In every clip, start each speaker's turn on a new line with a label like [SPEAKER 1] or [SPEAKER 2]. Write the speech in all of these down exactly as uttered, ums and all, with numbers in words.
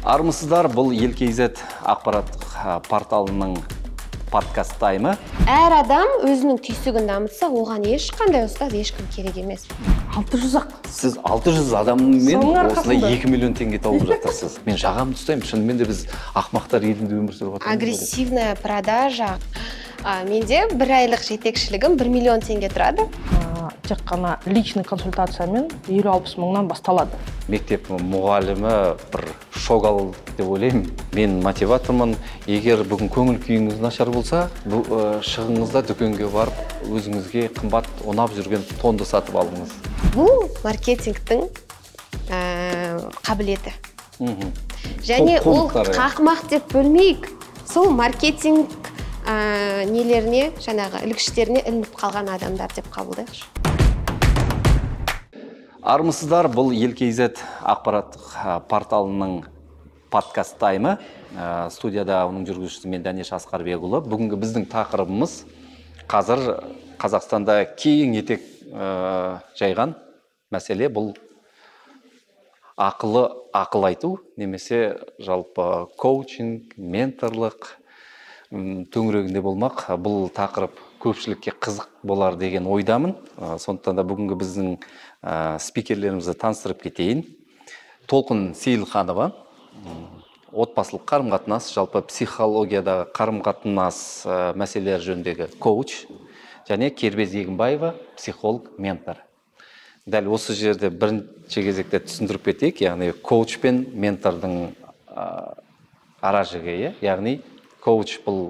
[SPEAKER 1] Армысыздар, бұл Ел-Кейзет ақпараттық порталының подкаст таймы.
[SPEAKER 2] Әр адам өзінің түйсігін дамытса, оған ешқандай ұстаз ешкім керек емес.
[SPEAKER 3] алты жүз ақ.
[SPEAKER 1] Сіз алты жүз адаммен осындай екі миллион теңге тауып жатырсыз. Мен жағамды ұстаймын, шынымен де біз ақмақтар елінде өмір сүріп жатырмыз.
[SPEAKER 2] Агрессивная продажа. Менде бір айлық жетекшілігім бір миллион теңге тұрады.
[SPEAKER 3] Тек қана личный консультациямен елу алпыс мыңнан басталады.
[SPEAKER 1] Мектеп мұғалімі бір шок алды деп ойлаймын. Мен мотиватормын. Егер бүгін көңіл күйіңіз нашар болса, шығыңызда дүкенге барып, өзіңізге қымбат ұнап жүрген тонды сатып алыңыз.
[SPEAKER 2] Бұл маркетингтің қабілеті. Және ол қақмақ деп бөлмейік. Сол маркетинг нелеріне, жаңағы ілгіштеріне ілініп қалған адамдар деп қабылдайықшы.
[SPEAKER 1] Армысыздар, бұл Ел-Кейзет ақпараттық порталының подкаст таймы. Студияда оның жүргізушісі мен Дәнеш Асқарбекұлы. Бүгінгі біздің тақырыбымыз қазір Қазақстанда кең етек жайған мәселе. Бұл ақылы ақыл айту, немесе жалпы коучинг, менторлық төңірегінде болмақ. Бұл тақырып көпшілікке қызық болар деген ойдамын. Сондықтан да бүгінгі біздің спикерлерімізді таныстырып кетейін. Толқын Сейілханова, отбасылық қарым-қатынас, жалпы психологиядағы қарым-қатынас мәселелері жөніндегі коуч, және Кербез Егінбаева, психолог, ментор. Дәл осы жерде бірінші кезекте түсіндіріп кетейік, яғни коуч пен ментордың ара жігі, яғни коуч бұл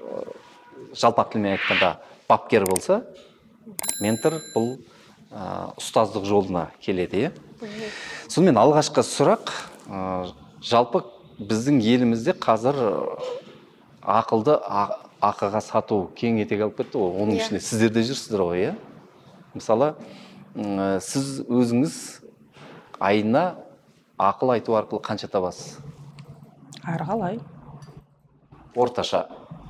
[SPEAKER 1] жалпақ тілмен айтқанда бапкер болса, ментор бұл ұстаздық жолына келеді. Сонымен алғашқы сұрақ, жалпы біздің елімізде қазір ақылды ақыға сату кең етек алып кетті. Оның ішінде сіздер де жүрсіздер ғой. Мысалы, сіз өзіңіз айына ақыл айту арқылы қанша табасыз?
[SPEAKER 3] Әрғалай.
[SPEAKER 1] Орташа.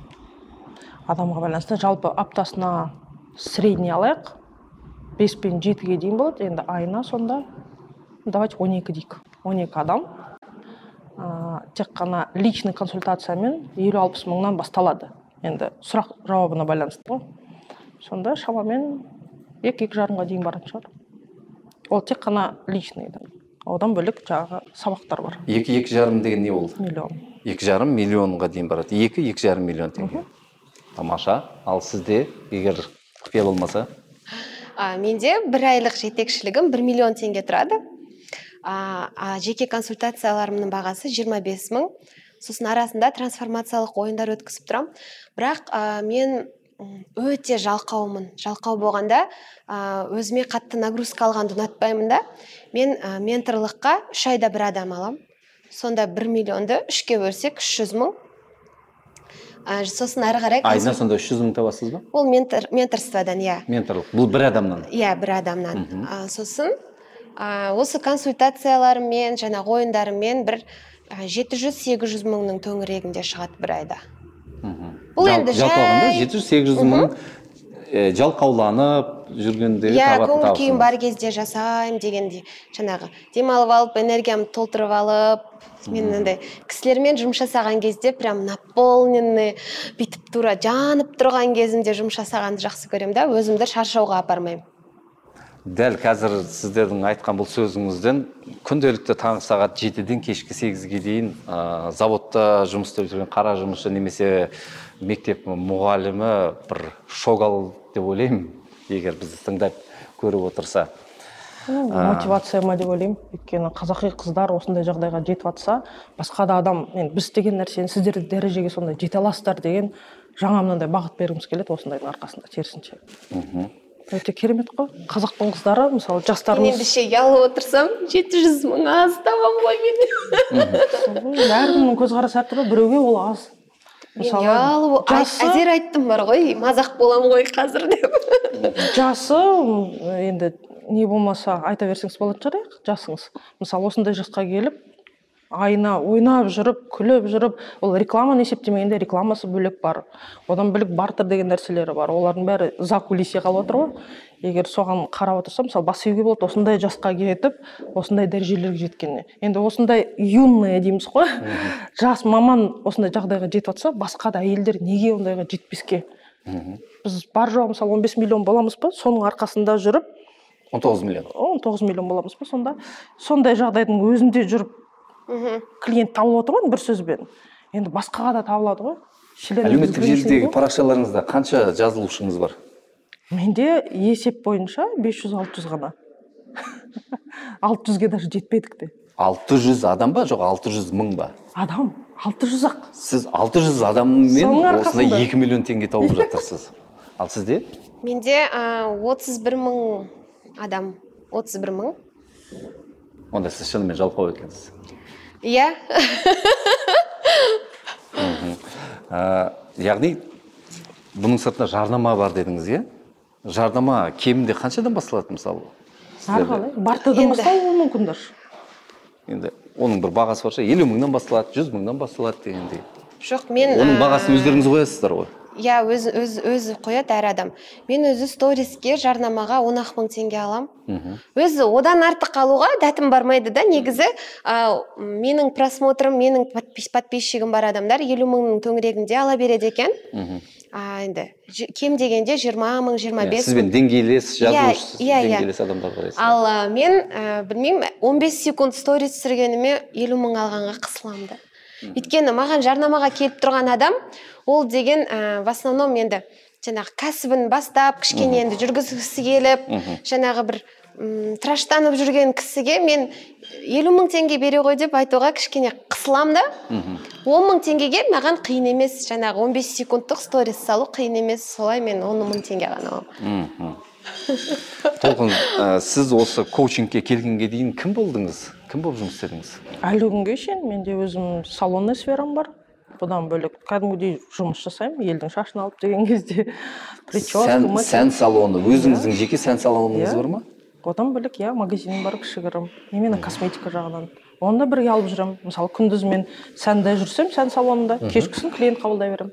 [SPEAKER 3] Адамға байланысты жалпы аптасына средний алайық. бес пен жетіге дейін болады. Енді айына сонда давайте он екі дейік. он екі адам. Тек қана личный консультациямен елу алпыс мыңнан басталады. Енді сұрақ жауабына байланысты ғой. Сонда шамамен екі-екі жарымға дейін баратын шығар. Ол тек қана личный. Одан бөлек жаңағы сабақтар бар.
[SPEAKER 1] екі-екі жарым деген не ол?
[SPEAKER 3] Миллион.
[SPEAKER 1] екі жарым миллионға дейін барады. екі-екі жарым миллион теңге. Тамаша. Ал сізде, егер құпия болмаса?
[SPEAKER 2] Менде бір айлық жетекшілігім бір миллион теңге тұрады. Жеке консультацияларымның бағасы жиырма бес мың. Сосын арасында трансформациялық ойындар өткізіп тұрам. Бірақ мен өте жалқаумын. Жалқау болғанда өзіме қатты нагрузка алғанды ұнатпаймын да. Мен менторлыққа үш айда бір адам алам. Сонда бір миллионды үшке бөлсек үш жүз мың. Сосын ары қарай...
[SPEAKER 1] Айына сонда үш жүз мың табасыз ба?
[SPEAKER 2] Ол менторстводан, иә.
[SPEAKER 1] Менторлық. Бұл бір адамнан?
[SPEAKER 2] Иә, бір адамнан. Сосын осы консультацияларымен, жаңа ойындарымен бір жеті жүз сегіз жүз мыңның төңірегінде шығады бір айда. Бұл енді жай...
[SPEAKER 1] Жалпағанда жеті жүз сегіз жүз мың жалқауланып жүргендегі табатын табысыңыз.
[SPEAKER 2] Көңіл күйім бар кезде жасайым дегенде, жаңағы демалып алып, энергиямды толтырып алып, мен андай кісілермен жұмыс жасаған кезде прям наполненный, бүйтіп тура жанып тұрған кезімде жұмыс жасағанды жақсы көремін да, өзімді шаршауға апармаймын.
[SPEAKER 1] Дәл қазір сіздердің айтқан бұл сөзіңізден күнделікті таңғы сағат жетіден кешкі сегізге дейін заводта жұмыс істеп жүрген қара жұмысшы немесе мектеп мұғалімі бір шок алды деп ойлаймын, егер бізді тыңдап көріп отырса.
[SPEAKER 3] Мотивация ма деп ойлаймын. Өйткені қазақи қыздар осындай жағдайға жетіп жатса, басқа да адам, біз істеген нәрсені сіздер дәрежеге сондай жете аласыздар деген жаңа мынандай бағыт бергіміз келеді осындайдың арқасында, терісінше. Өте керемет қой. Қазақтың қыздары, мысалы, жастарымыз...
[SPEAKER 2] Мен бізше ұялып отырсам, жеті жүз мың аз табам ғой мен.
[SPEAKER 3] Әркімнің көзқарасы әртүрлі, біреуге ол аз.
[SPEAKER 2] Мен ұялып, әзер айттым бар ғой, мазақ болам ғой қазір деп.
[SPEAKER 3] Жасы, енді не болмаса айта берсеңіз болатын шығар, жасыңыз. Мысалы, осындай жасқа келіп, айына ойнап жүріп күліп жүріп, ол рекламаны есептемегенде рекламасы бөлек бар, одан бөлек бартер деген нәрселері бар, олардың бәрі за кулисье қалып отыр ғой. Егер соған қарап отырсам, мысалы бас июге болады осындай жасқа кетіп осындай дәрежелерге жеткеніне. Енді осындай юная дейміз ғой, жас маман осындай жағдайға жетіп жатса, басқа да әйелдер неге ондайға жетпеске? Біз бар жоғы мысалы он бес миллион боламыз ба, соның арқасында жүріп
[SPEAKER 1] он тоғыз миллион
[SPEAKER 3] он тоғыз миллион боламыз ба, сонда сондай жағдайдың өзінде жүріп клиент табылып отыр ғой бір сөзбен. Енді басқаға да табылады ғой.
[SPEAKER 1] Әлеуметтік желідегі парақшаларыңызда қанша жазылушыңыз бар?
[SPEAKER 3] Менде есеп бойынша бес жүз алты жүз ғана. алты жүзге даже жетпедік те.
[SPEAKER 1] алты жүз адам ба, жоқ алты жүз мың ба?
[SPEAKER 3] Адам, алты жүз ақ.
[SPEAKER 1] Сіз алты жүз адаммен осындай екі миллион теңге тауып жатырсыз. Ал сізде?
[SPEAKER 2] Менде отыз бір мың адам, отыз бір мың.
[SPEAKER 1] Онда сіз шынымен жалқау екенсіз.
[SPEAKER 2] Иә.
[SPEAKER 1] Яғни бұның сыртында жарнама бар дедіңіз, иә? Жарнама кемінде қаншадан басталады мысалы?
[SPEAKER 3] Арқалай, бартадан басталуы мүмкін дұрыс.
[SPEAKER 1] Енді оның бір бағасы бар, елу мыңнан басталады, жүз мыңнан басталады дегендей.
[SPEAKER 2] Жоқ, мен
[SPEAKER 1] оның бағасын өздеріңіз қоясыздар ғой.
[SPEAKER 2] Иә, өз өз өзі қояды әр адам. Мен өзі сториске жарнамаға он ақ мың теңге алам. Өзі одан артық алуға дәтім бармайды да. Негізі менің просмотрым, менің подписчигім бар адамдар елу мыңның төңірегінде ала береді екен. Енді кем дегенде жиырма мың, жиырма бес мың.
[SPEAKER 1] Сізбен деңгейлес, жазушысыз, деңгейлес адамдар қарайсыз.
[SPEAKER 2] Ал мен білмеймін, он бес секунд сторис түсіргеніме елу мың алғанға қысыламын да. Өйткені маған жарнамаға келіп тұрған адам, ол деген в основном енді жаңағы кәсібін бастап, кішкене енді жүргізгісі келіп, жаңағы бір тыраштанып жүрген кісіге мен елу мың теңге бере ғой деп айтуға кішкене қысылам да. он мың теңгеге маған қиын емес, жаңағы он бес секундтық сторис салу қиын емес, солай мен он мың теңге ғана аламын.
[SPEAKER 1] Толқын, сіз осы коучингке келгенге дейін кім болдыңыз? Кім болып жұмыс істедіңіз?
[SPEAKER 3] Әлі күнге шейін менде өзім салонный сферам бар. Бұдан бөлек кәдімгідей жұмыс жасаймын, елдің шашын алып деген кезде.
[SPEAKER 1] Сән салоны, өзіңіздің жеке сән салоныңыз бар ма?
[SPEAKER 3] Одан бөлек, иә, магазинім бар кішігірім. Именно косметика жағынан. Оны да бірге алып жүремін. Мысалы, күндіз мен сәнде жүрсем, сән салонында, кешкісін клиент қабылдай беремін.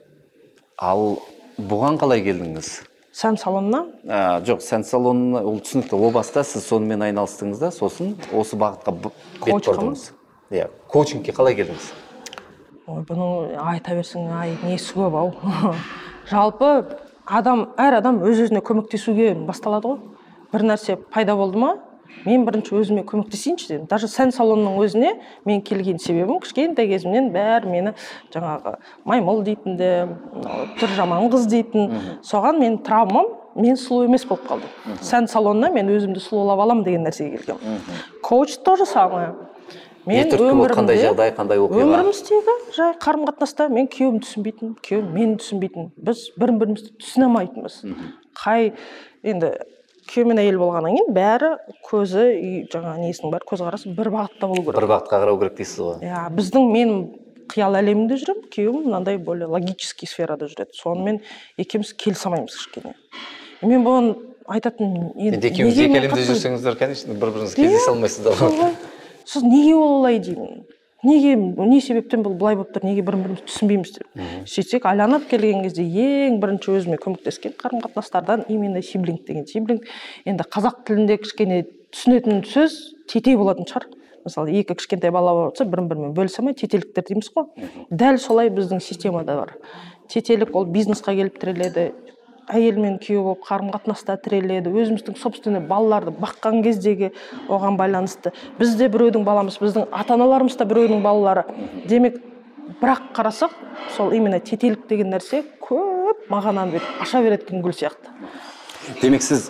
[SPEAKER 1] Ал бұған қалай келдіңіз?
[SPEAKER 3] Сән салонына?
[SPEAKER 1] Жоқ, сән салонына, ол түсінікті, о баста сіз сонымен айналыстыңыз да, сосын осы бағытқа бет бұрдыңыз. Иә, коучингке қалай келдіңіз?
[SPEAKER 3] Ой, бұның айта берсің, ай, несі көп ау. Жалпы адам, әр адам өз-өзіне көмектесуге басталады ғой. Бір нәрсе пайда болды ма, мен бірінші өзіме көмектесейінші дедім. Даже сән салонның өзіне мен келген себебім, кішкентай кезімнен бәрі мені жаңағы маймыл дейтінді, түр жаман қыз дейтін. Соған мен травмам, мен сұлу емес болып қалдым. Сән салонына мен өзімді сұлулап алам деген нәрсеге келгем. Коуч тоже самое. Мен өмірімде, өміріміздегі жай қарым-қатынаста мен күйеуім түсінбейтін, күйеуім мені түсінбейтін. Біз бірін-бірімізді түсіне алмайтынбыз. Қай енді күйеумен әйел болғаннан кейін бәрі көзі, жаңа несінің бар, көзқарасы бір бағытта болу керек.
[SPEAKER 1] Бір бағытқа қарау керек дейсіз ғой.
[SPEAKER 3] Иә, біздің мен қиял әлемінде жүрем, күйеуім мынандай более логический сферада жүреді. Сонымен екеуміз келісе алмаймыз кішкене. Мен бұны айтатын,
[SPEAKER 1] енді екеуміз екі әлемде жүрсеңіздер, конечно, бір-біріңіз кездесе алмайсыздар ғой.
[SPEAKER 3] Сіз неге олай деймін? Неге, не себептен бұл былай болып тұр, неге бірін-біріміз түсінбейміз деп. Сөйтсек, айланып келген кезде ең бірінші өзіме көмектескен қарым-қатынастардан именно сиблинг деген. Сиблинг енді қазақ тілінде кішкене түсінетін сөз тете болатын шығар. Мысалы, екі кішкентай бала болса, бірін-бірімен бөлісе алмай тетеліктер дейміз ғой. Дәл солай біздің системада бар. Тетелік ол бизнесқа келіп тіреледі. Әйел мен күйеу болып қарым-қатынаста тіреледі, өзіміздің собственный балаларды баққан кездегі оған байланысты. Біз де біреудің баламыз, біздің ата-аналарымыз да біреудің балалары. Демек, бірақ қарасақ, сол именно тетелік деген нәрсе көп мағынаны беріп, аша беретін гүл сияқты.
[SPEAKER 1] Демек, сіз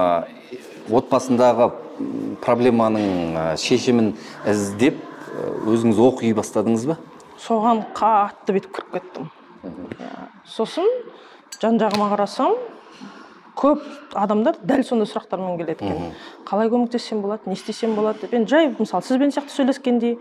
[SPEAKER 1] отбасындағы проблеманың шешімін іздеп, өзіңіз оқи бастадыңыз ба?
[SPEAKER 3] Соған қатты бетіп кіріп кеттім. Сосын жан-жағыма қарасам, көп адамдар дәл сондай сұрақтармен келеді екен. Қалай көмектессем болады, не істесем болады деп. Енді жай, мысалы, сізбен сияқты сөйлескендей,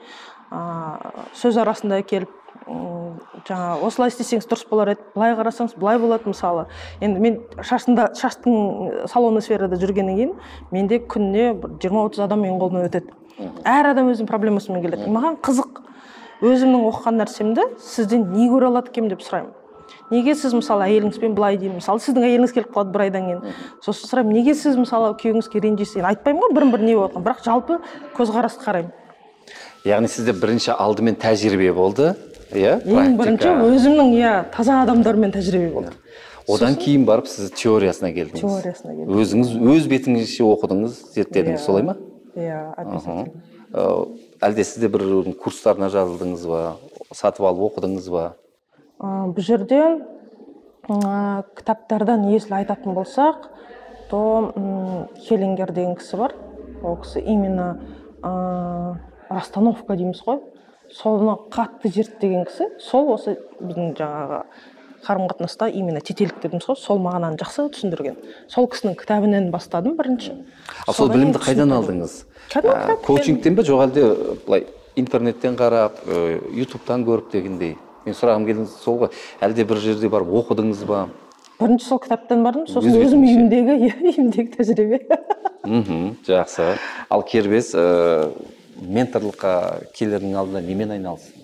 [SPEAKER 3] сөз арасында келіп, жаңа осылай істесеңіз дұрыс болар еді, былай қарасаңыз былай болады мысалы. Енді мен шашында, шаштың салонный сферада жүргеннен кейін, менде күніне жиырма отыз адам менің қолымнан өтеді. Әр адам өзінің проблемасымен келеді. Маған қызық. өзімнің оқыған нәрсемді сізден не көре алады екенмін деп сұраймын. Неге сіз мысалы әйеліңізбен былай деймін, мысалы сіздің әйеліңіз келіп қалады бір айдан кейін, сосын сұраймын, неге сіз мысалы күйеуіңізге ренжисіз, айтпаймын ғой бірін бір не болып, бірақ жалпы көзқарасты қараймын.
[SPEAKER 1] Яғни сізде бірінші алдымен тәжірибе болды, иә?
[SPEAKER 3] Ең бірінші өзімнің иә таза адамдармен тәжірибе болды.
[SPEAKER 1] Одан кейін барып сіз теориясына келдіңіз.
[SPEAKER 3] Теориясына келдім.
[SPEAKER 1] Өзіңіз өз бетіңізше оқыдыңыз, зерттедіңіз, солай ма?
[SPEAKER 3] Иә, обязательно.
[SPEAKER 1] Әлде сізде бір курстарына жазылдыңыз ба, сатып алып оқыдыңыз ба?
[SPEAKER 3] Бұл жерде кітаптардан если айтатын болсақ, то Хеллингер деген кісі бар. Ол кісі именно расстановка дейміз ғой. Соны қатты зерттеген кісі. Сол осы біздің жаңағы қарым-қатынаста именно тетелік дедіңіз ғой, сол мағынаны жақсы түсіндірген. Сол кісінің кітабынан бастадым бірінші.
[SPEAKER 1] Ал сол білімді қайдан алдыңыз? Коучингтен бе, жоқ әлде былай интернеттен қарап, ютубтан көріп дегендей? Мен сұрағым келдіңіз сол ғой, әлде бір жерде барып оқыдыңыз ба?
[SPEAKER 3] Бірінші сол кітаптан бардым, сосын өзім үйімдегі, үйімдегі тәжірибе.
[SPEAKER 1] Жақсы. Ал Кербез менторлыққа келердің алдында немен айналыстың?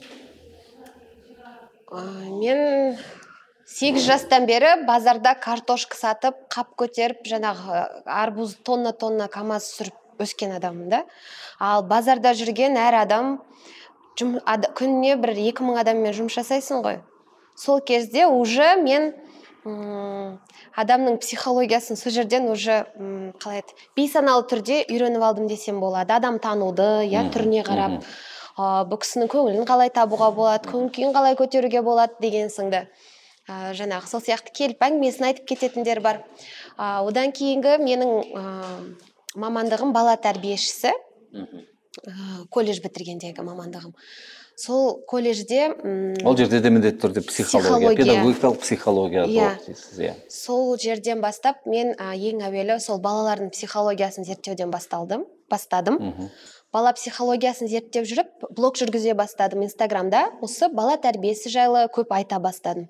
[SPEAKER 2] Мен сегіз жастан бері базарда картошка сатып, қап көтеріп, жаңағы арбуз тонна-тонна КамАЗ сүріп өскен адаммын да. Ал базарда жүрген әр адам күніне бір екі мың адаммен жұмыс жасайсың ғой. Сол кезде уже мен адамның психологиясын сол жерден уже қалай еді, бейсаналы түрде үйреніп алдым десем болады. Адам тануды, я түріне қарап, бұл кісінің көңілін қалай табуға болады, көңіл-күйін қалай көтеруге болады деген сынды. Жаңағы сол сияқты келіп әңгімесін айтып кететіндер бар. Одан кейінгі менің мамандығым бала тәрбиешісі. Колледж бітіргендегі мамандығым. Сол колледжде
[SPEAKER 1] ол жерде де міндетті түрде психология, педагогикалық психология дейсіз, иә.
[SPEAKER 2] Сол жерден бастап мен ең әуелі сол балалардың психологиясын зерттеуден басталдым, бастадым. Бала психологиясын зерттеп жүріп, блог жүргізе бастадым Инстаграмда. Осы бала тәрбиесі жайлы көп айта бастадым.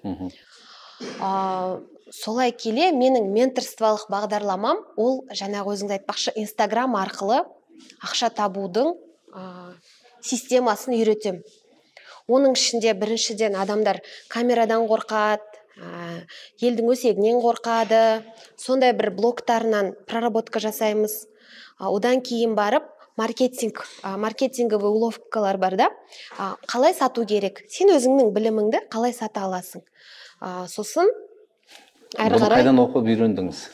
[SPEAKER 2] Солай келе менің менторстволық бағдарламам, ол жаңағы өзіңіз айтпақшы Инстаграм арқылы ақша табудың системасын үйретем. Оның ішінде біріншіден адамдар камерадан қорқады, елдің өсегінен қорқады, сондай бір блогтарынан проработка жасаймыз. Одан кейін барып маркетинг, маркетинговый уловкалар бар да, қалай сату керек, сен өзіңнің біліміңді қалай сата аласың. Сосын әрі қарай
[SPEAKER 1] қайдан оқып үйрендіңіз?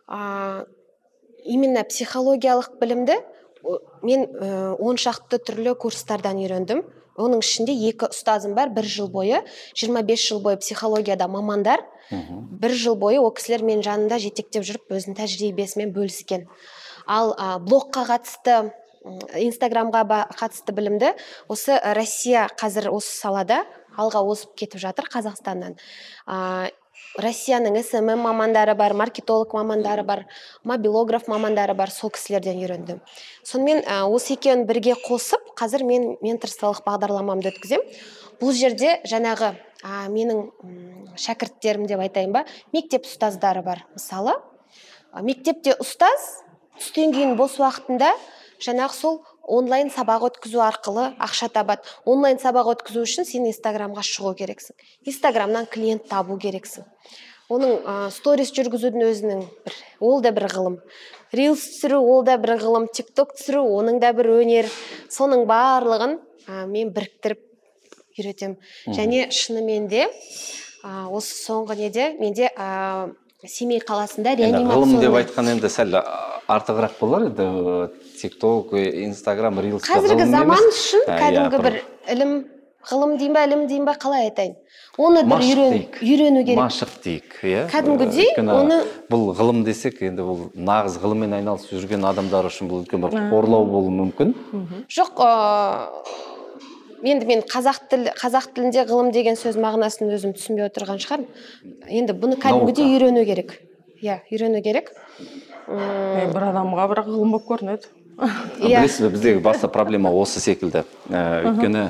[SPEAKER 2] Именно психологиялық білімді мен он шақты түрлі курстардан үйрендім. Оның ішінде екі ұстазым бар, бір жыл бойы, жиырма бес жыл бойы психологияда мамандар, бір жыл бойы ол кісілер мен жанында жетектеп жүріп, өзінің тәжірибесімен бөліскен. Ал блогқа қатысты, Инстаграмға қатысты білімді, осы Россия қазір осы салада алға озып кетіп жатыр Қазақстаннан. Россияның эс эм эм мамандары бар, маркетолог мамандары бар, мобилограф мамандары бар, сол кісілерден үйрендім. Сонымен осы екеуін бірге қосып, қазір мен менторстволық бағдарламамды өткізем. Бұл жерде жаңағы менің шәкірттерім деп айтайын ба, мектеп ұстаздары бар. Мысалы, мектепте ұстаз түстен кейін бос уақытында жаңағы сол онлайн сабақ өткізу арқылы ақша табады. Онлайн сабақ өткізу үшін сен Инстаграмға шығу керексің. Инстаграмнан клиент табу керексің. Оның сторис жүргізудің өзінің бір, ол да бір ғылым. Рилс түсіру, ол да бір ғылым. Тикток түсіру, оның да бір өнер. Соның барлығын мен біріктіріп үйретем. Және шынымен де осы соңғы неде менде Семей қаласында реанимация.
[SPEAKER 1] Ғылым деп айтқан енді сәл артығырақ болар еді. Тикток, Инстаграм, Рилс.
[SPEAKER 2] Қазіргі заман үшін кәдімгі бір ілім, ғылым дейін ба, ілім дейін ба, қалай айтайын? Оны бір үйрену керек.
[SPEAKER 1] Машық дейік, иә.
[SPEAKER 2] Кәдімгідей, оны
[SPEAKER 1] бұл ғылым десек, енді бұл нағыз ғылыммен айналысып жүрген адамдар үшін бұл үлкен бір қорлау болуы мүмкін.
[SPEAKER 2] Жоқ, енді мен қазақ тіл, қазақ тілінде ғылым деген сөз мағынасын өзім түсінбей отырған шығармын. Енді бұны кәдімгідей үйрену керек. Иә, үйрену керек.
[SPEAKER 3] Бір адамға бірақ ғылым болып көрінеді.
[SPEAKER 1] Білесіз бе, біздегі басты проблема осы секілді. Өйткені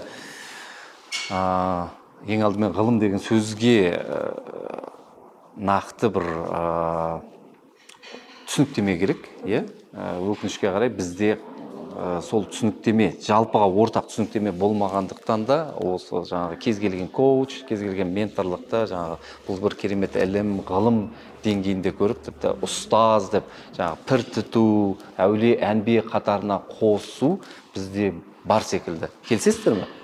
[SPEAKER 1] ең алдымен ғылым деген сөзге нақты бір түсініктеме керек. Өкінішке қарай бізде сол түсініктеме жалпыға ортақ түсініктеме болмағандықтан да осы жаңағы кез келген коуч, кез келген менторлықта жаңағы бұл бір керемет ілім, ғылым деңгейінде көріп, тіпті ұстаз деп жаңағы пір тұту, әулие әнбие қатарына қосу бізде бар секілді. Келісесіздер ме?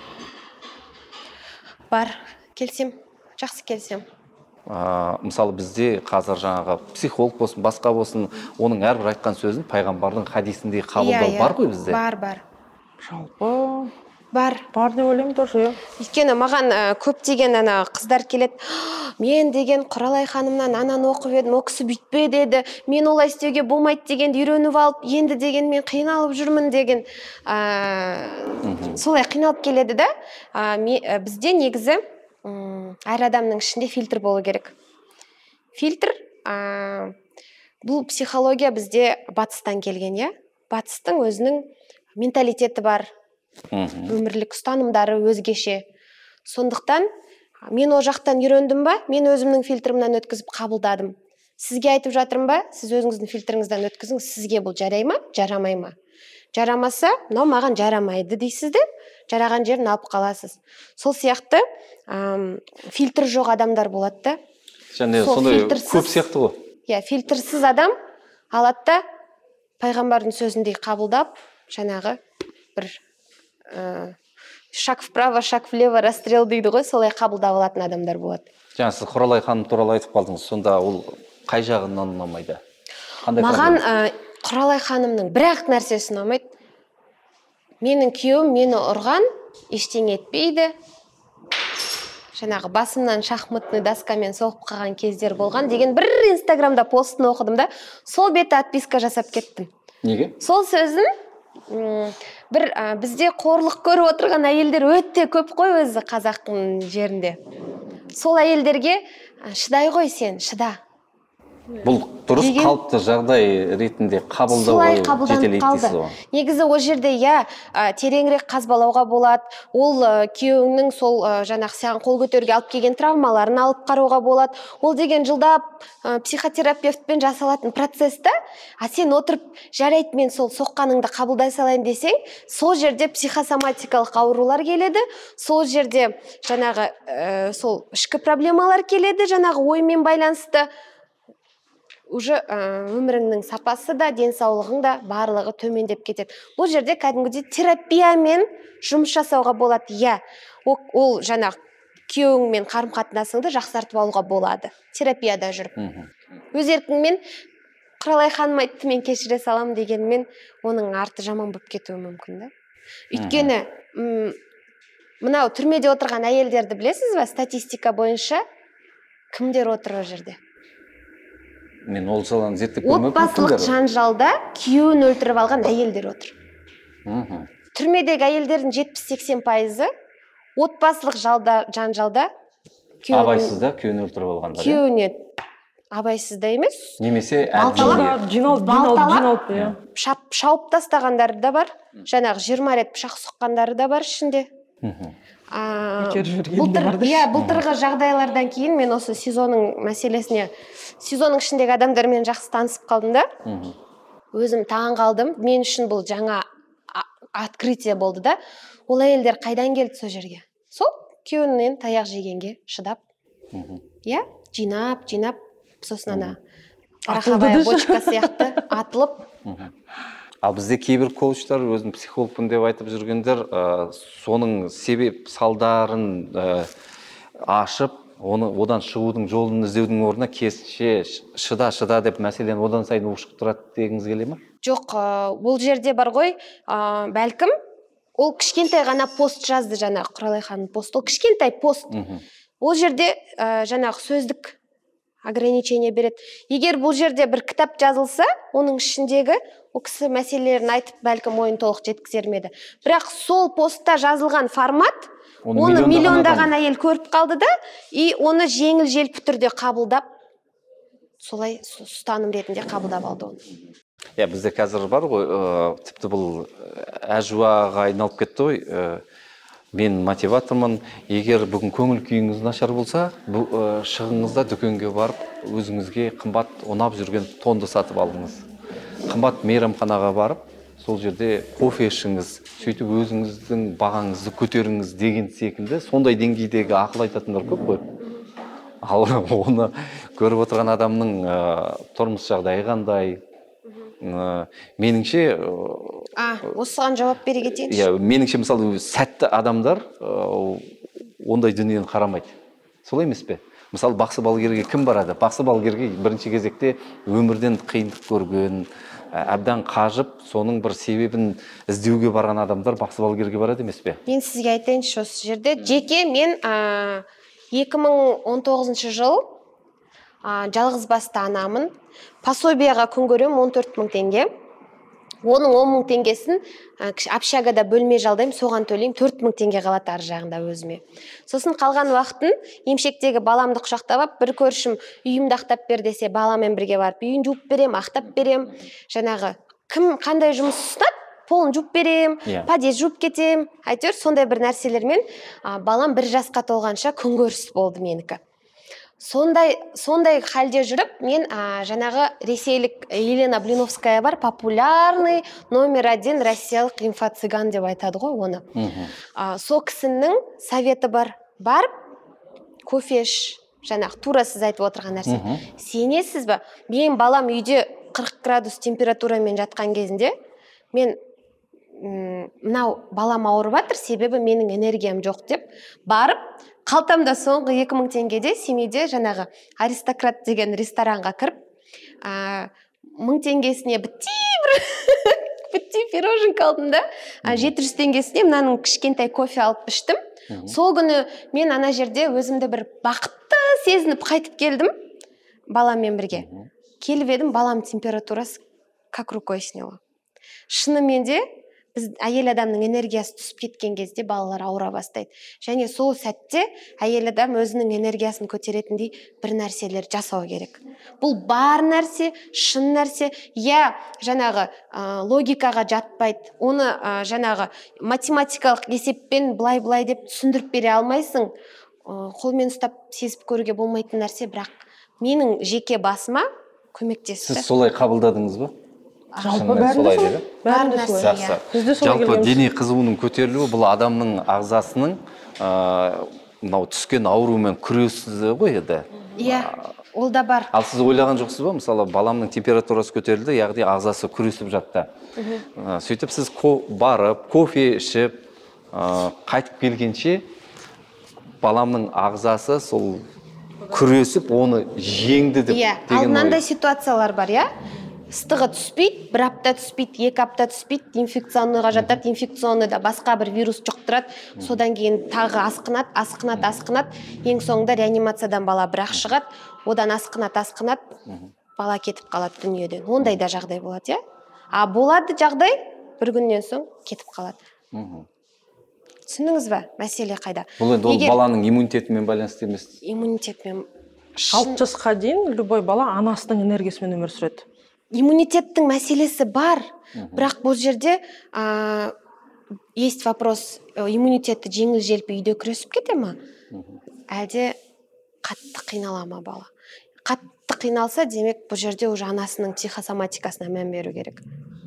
[SPEAKER 2] Бар, келсем, жақсы келсем.
[SPEAKER 1] А, мысалы бізде қазір жаңағы психолог болсын, басқа болсын, оның әрбір айтқан сөзін пайғамбардың хадисіндей қабылдау бар ғой бізде?
[SPEAKER 2] Бар, бар.
[SPEAKER 3] Жалпы
[SPEAKER 2] Бар.
[SPEAKER 3] бар деп ойлаймын тоже.
[SPEAKER 2] Өйткені маған көптеген ана қыздар келеді, мен деген Құралай ханымнан ананы оқып едім, о кісі бүйтпе деді, мен олай істеуге болмайды дегенді үйреніп алып, енді деген мен қиналып жүрмін деген, солай қиналып келеді да. Бізде негізі әр адамның ішінде фильтр болу керек. Фильтр, бұл психология бізде батыстан келген, я? Батыстың өзінің менталитеті бар, өмірлік ұстанымдары өзгеше. Сондықтан мен о жақтан үйрендім ба, мен өзімнің фильтрімнен өткізіп қабылдадым. Сізге айтып жатырмын ба, сіз өзіңіздің фильтріңізден өткізіңіз, сізге бұл жарай ма, жарамай ма? Жарамаса, мынау маған жарамайды дейсіз де, жараған жерін алып қаласыз. Сол сияқты фильтр жоқ адамдар болады да.
[SPEAKER 1] Және сондай көп сияқты ғой.
[SPEAKER 2] Иә, фильтрсіз адам алады да пайғамбардың сөзіндей қабылдап, жаңағы бір шаг вправо, шаг влево, расстрел дейді ғой, солай қабылдап алатын адамдар болады.
[SPEAKER 1] Жаңа сіз Құралай ханым туралы айтып қалдыңыз, сонда ол қай жағынан ұнамайды?
[SPEAKER 2] Маған Құралай ханымның бір-ақ нәрсесі ұнамайды. Менің күйеуім мені ұрған, ештеңе етпейді. Жаңағы басымнан шахматный доскамен соғып қалған кездер болған деген бір инстаграмда постын оқыдым да, сол беті отписка жасап кеттім.
[SPEAKER 1] Неге?
[SPEAKER 2] Сол сөзін бір бізде қорлық көріп отырған әйелдер өте көп қой өзі қазақтың жерінде. Сол әйелдерге шыдай ғой сен, шыда.
[SPEAKER 1] Бұл дұрыс қалыпты жағдай ретінде қабылдау жетелейді дейсіз ғой.
[SPEAKER 2] Негізі о жерде я тереңірек қазбалауға болады, ол күйеуіңнің сол жаңағы саған қол көтеруге алып келген травмаларын алып қарауға болады. Ол деген жылдап психотерапевтпен жасалатын процесті, а сен отырып жарайды мен сол соққаныңды қабылдай салайын десең, сол жерде психосоматикалық аурулар келеді, сол жерде жаңағы сол ішкі проблемалар келеді, жаңағы оймен байланысты. Уже өміріңнің сапасы да, денсаулығың да барлығы төмендеп кетеді. Бұл жерде кәдімгідей терапиямен жұмыс жасауға болады. Иә, ол жаңағы күйеуіңмен қарым-қатынасыңды жақсартып алуға болады. Терапияда жүріп. Өз еркіңмен Құралай ханым айтты, мен кешіре салам дегенмен, оның арты жаман болып кетуі мүмкін да. Өйткені мынау түрмеде отырған әйелдерді білесіз ба? Статистика бойынша кімдер отыр о жерде?
[SPEAKER 1] Мен ол саланы зерттеп көрмеппін.
[SPEAKER 2] Отбасылық жанжалда күйеуін өлтіріп алған әйелдер отыр. Түрмедегі әйелдердің жетпіс-сексен пайызы отбасылық жанжалда
[SPEAKER 1] абайсызда күйеуін өлтіріп алғандар.
[SPEAKER 2] Күйеуіне абайсызда емес,
[SPEAKER 1] немесе
[SPEAKER 3] жиналып
[SPEAKER 2] шауып тастағандары да бар, жаңағы жиырма рет пышақ соққандары да бар ішінде. Былтырғы жағдайлардан кейін мен осы сезонның мәселесіне, сезонның ішіндегі адамдармен жақсы танысып қалдым да, өзім таң қалдым, мен үшін бұл жаңа открытие болды да. Ол әйелдер қайдан келді сол жерге? Сол күйеуінен таяқ жегенге шыдап, иә, жинап, жинап, сосын ана рахабая бочка сияқты атылып.
[SPEAKER 1] Ал бізде кейбір коучтар, өзін психологпын деп айтып жүргендер, соның себеп салдарын ашып, одан шығудың жолын іздеудің орнына керісінше шыда-шыда деп мәселені одан сайын ушығып тұрады дегіңіз келе ме?
[SPEAKER 2] Жоқ, ол жерде бар ғой, бәлкім, ол кішкентай ғана пост жазды, жаңағы Құралай ханым пост, ол кішкентай пост. Ол жерде жаңағы сөздік ограничение береді. Егер бұл жерде бір кітап жазылса, оның ішіндегі ол кісі мәселелерін айтып, бәлкім ойын толық жеткізер еді. Бірақ сол постта жазылған формат, оны миллиондаған әйел көріп қалды да, и оны жеңіл желпі түрде қабылдап, солай ұстаным ретінде қабылдап алды оны.
[SPEAKER 1] Иә, бізде қазір бар ғой, тіпті бұл әжуаға айналып кетті ғой. Мен мотиватормын, егер бүгін көңіл күйіңіз нашар болса, шығыңызда дүкенге барып, өзіңізге қымбат ұнап жүрген тонды сатып алыңыз. Қымбат мейрамханаға барып, сол жерде кофе ішіңіз, сөйтіп өзіңіздің бағаңызды көтеріңіз деген секілді сондай деңгейдегі ақыл айтатындар көп қой. Ал оны көріп отырған адамның тұрмыс жағдайы қандай? Меніңше
[SPEAKER 2] а осыған жауап бере кетейінші.
[SPEAKER 1] Иә, меніңше мысалы сәтті адамдар ондай дүниені қарамайды. Солай емес пе? Мысалы бақсы балгерге кім барады? Бақсы балгерге бірінші кезекте өмірден қиындық көрген, әбден қажып, соның бір себебін іздеуге барған адамдар бақсы балгерге барады емес пе?
[SPEAKER 2] Мен сізге айтайыншы осы жерде. Жеке мен екі мың он тоғызыншы жыл жалғыз басты анамын. Пособияға күн көремін он төрт мың теңге. Оның он мың теңгесін общагада бөлме жалдаймын, соған төлеймін, төрт мың теңге қалады ар жағында өзіме. Сосын қалған уақытын емшектегі баламды құшақтап алып, бір көршім үйімді ақтап бер десе, баламен бірге барып үйін жуып берем, ақтап берем. Жаңағы кім қандай жұмыс ұстап, полын жуып берем, подъезд жуып кетем. Әйтеуір сондай бір нәрселермен балам бір жасқа толғанша күнкөріс болды менікі. Сондай, сондай халде жүріп, мен а, жаңағы ресейлік Елена Блиновская бар, популярный номер один россиялық лимфоциган деп айтады ғой оны. А, со кісінің советі бар. Барып, кофе іш, жаңағы тура сіз айтып отырған нәрсе. Сенесіз бе? Мен балам үйде қырық градус температурамен жатқан кезінде, мен мынау балам ауырып жатыр, себебі менің энергиям жоқ деп барып, қалтамда соңғы екі мың теңгеде Семейде жаңағы аристократ деген ресторанға кіріп, мың теңгесіне бітті бір бітті пироженка алдым да, жеті жүз теңгесіне мынаның кішкентай кофе алып іштім. Сол күні мен ана жерде өзімді бір бақытты сезініп қайтып келдім баламмен бірге. Келіп едім, балам температурасы как рукой сняло. Шынымен де біз әйел адамның энергиясы түсіп кеткен кезде балалар ауыра бастайды. Және сол сәтте әйел адам өзінің энергиясын көтеретіндей бір нәрселер жасау керек. Бұл бар нәрсе, шын нәрсе, я жаңағы логикаға жатпайды. Оны жаңағы математикалық есеппен былай-былай деп түсіндіріп бере алмайсың. Қолмен ұстап сезіп көруге болмайтын нәрсе, бірақ менің жеке басыма көмектесті.
[SPEAKER 1] Сіз солай қабылдадыңыз ба?
[SPEAKER 3] Жалпы бәрінде солай.
[SPEAKER 1] Жалпы дене қызуының көтерілуі бұл адамның ағзасының мынау түскен аурумен күресі ғой еді.
[SPEAKER 2] Иә, ол да бар.
[SPEAKER 1] Ал сіз ойлаған жоқсыз ба? Мысалы, баламның температурасы көтерілді, яғни ағзасы күресіп жатты. Сөйтіп сіз барып, кофе ішіп, қайтып келгенше баламның ағзасы сол күресіп, оны жеңді деп.
[SPEAKER 2] Иә, ал мынандай ситуациялар бар, иә? Ыстығы түспейді, бір апта түспейді, екі апта түспейді, инфекционныйға жатады, инфекционныйда басқа бір вирус жұқтырады, содан кейін тағы асқынады, асқынады, асқынады, ең соңында реанимациядан бала бірақ шығады, одан асқынады, асқынады, бала кетіп қалады дүниеден. Ондай да жағдай болады, иә? А болады жағдай, бір күннен соң кетіп қалады. Түсініңіз бе? Мәселе қайда?
[SPEAKER 1] Бұл енді ол баланың иммунитетімен байланысты емес.
[SPEAKER 2] Иммунитетімен.
[SPEAKER 3] алты жасқа дейін любой бала анасының энергиясымен өмір сүреді.
[SPEAKER 2] Иммунитеттің мәселесі бар, бірақ бұл жерде есть вопрос, иммунитетті жеңіл желпі үйде күресіп кете ма? Әлде қатты қинала ма бала? Қатты қиналса, демек бұл жерде уже анасының психосоматикасына мән беру керек.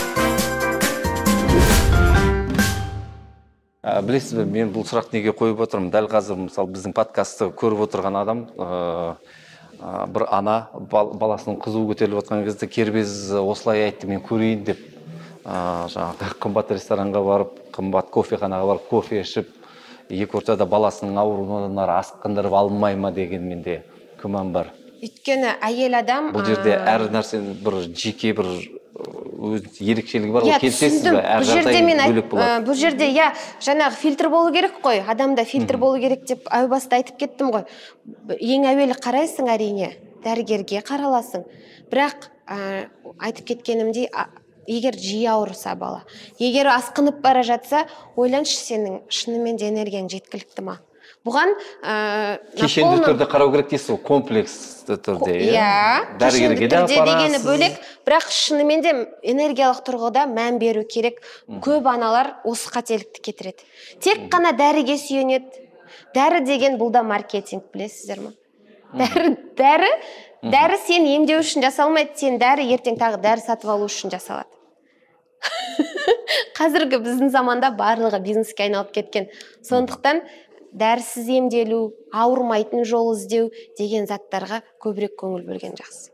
[SPEAKER 1] Білесіз бе, мен бұл сұрақ неге қойып отырмын? Дәл қазір, мысалы, біздің подкастты көріп отырған адам бір ана баласының қызуы көтеріліп отқан кезде кербез осылай айтты, мен көрейін деп жаңағы қымбат ресторанға барып, қымбат кофеханаға барып, кофе ішіп, екі ортада баласының ауруынан асқындырып алмай ма деген менде күмән бар.
[SPEAKER 2] Өйткені әйел адам
[SPEAKER 1] бұл жерде әр нәрсенің бір жеке бір өз ерекшелігі бар ғой, келісесіз бе? Әр жағдай бөлек болады.
[SPEAKER 2] Бұл жерде я жаңағы фильтр болу керек қой, адамда фильтр болу керек деп әу баста айтып кеттім ғой. Ең әуелі қарайсың әрине, дәрігерге қараласың. Бірақ айтып кеткенімдей, егер жиі ауырса бала, егер асқынып бара жатса, ойланшы, сенің шынымен де энергияң жеткілікті ма? Бұған
[SPEAKER 1] кешенді түрде қарау керек дейсіз, комплексті түрде.
[SPEAKER 2] Иә, кешенді түрде дегені бөлек, бірақ шынымен де энергиялық тұрғыда мән беру керек. Көп аналар осы қателікті кетіреді. Тек қана дәріге сүйенеді. Дәрі деген бұл да маркетинг, білесіздер ме? Дәрі, дәрі, дәрі сен емдеу үшін жасалмайды, сен дәрі ертең тағы дәрі сатып алу үшін жасалады. қазіргі біздің заманда барлығы бизнеске айналып кеткен. Сондықтан дәрісіз емделу, ауырмайтын жол іздеу деген заттарға көбірек көңіл бөлген жақсы.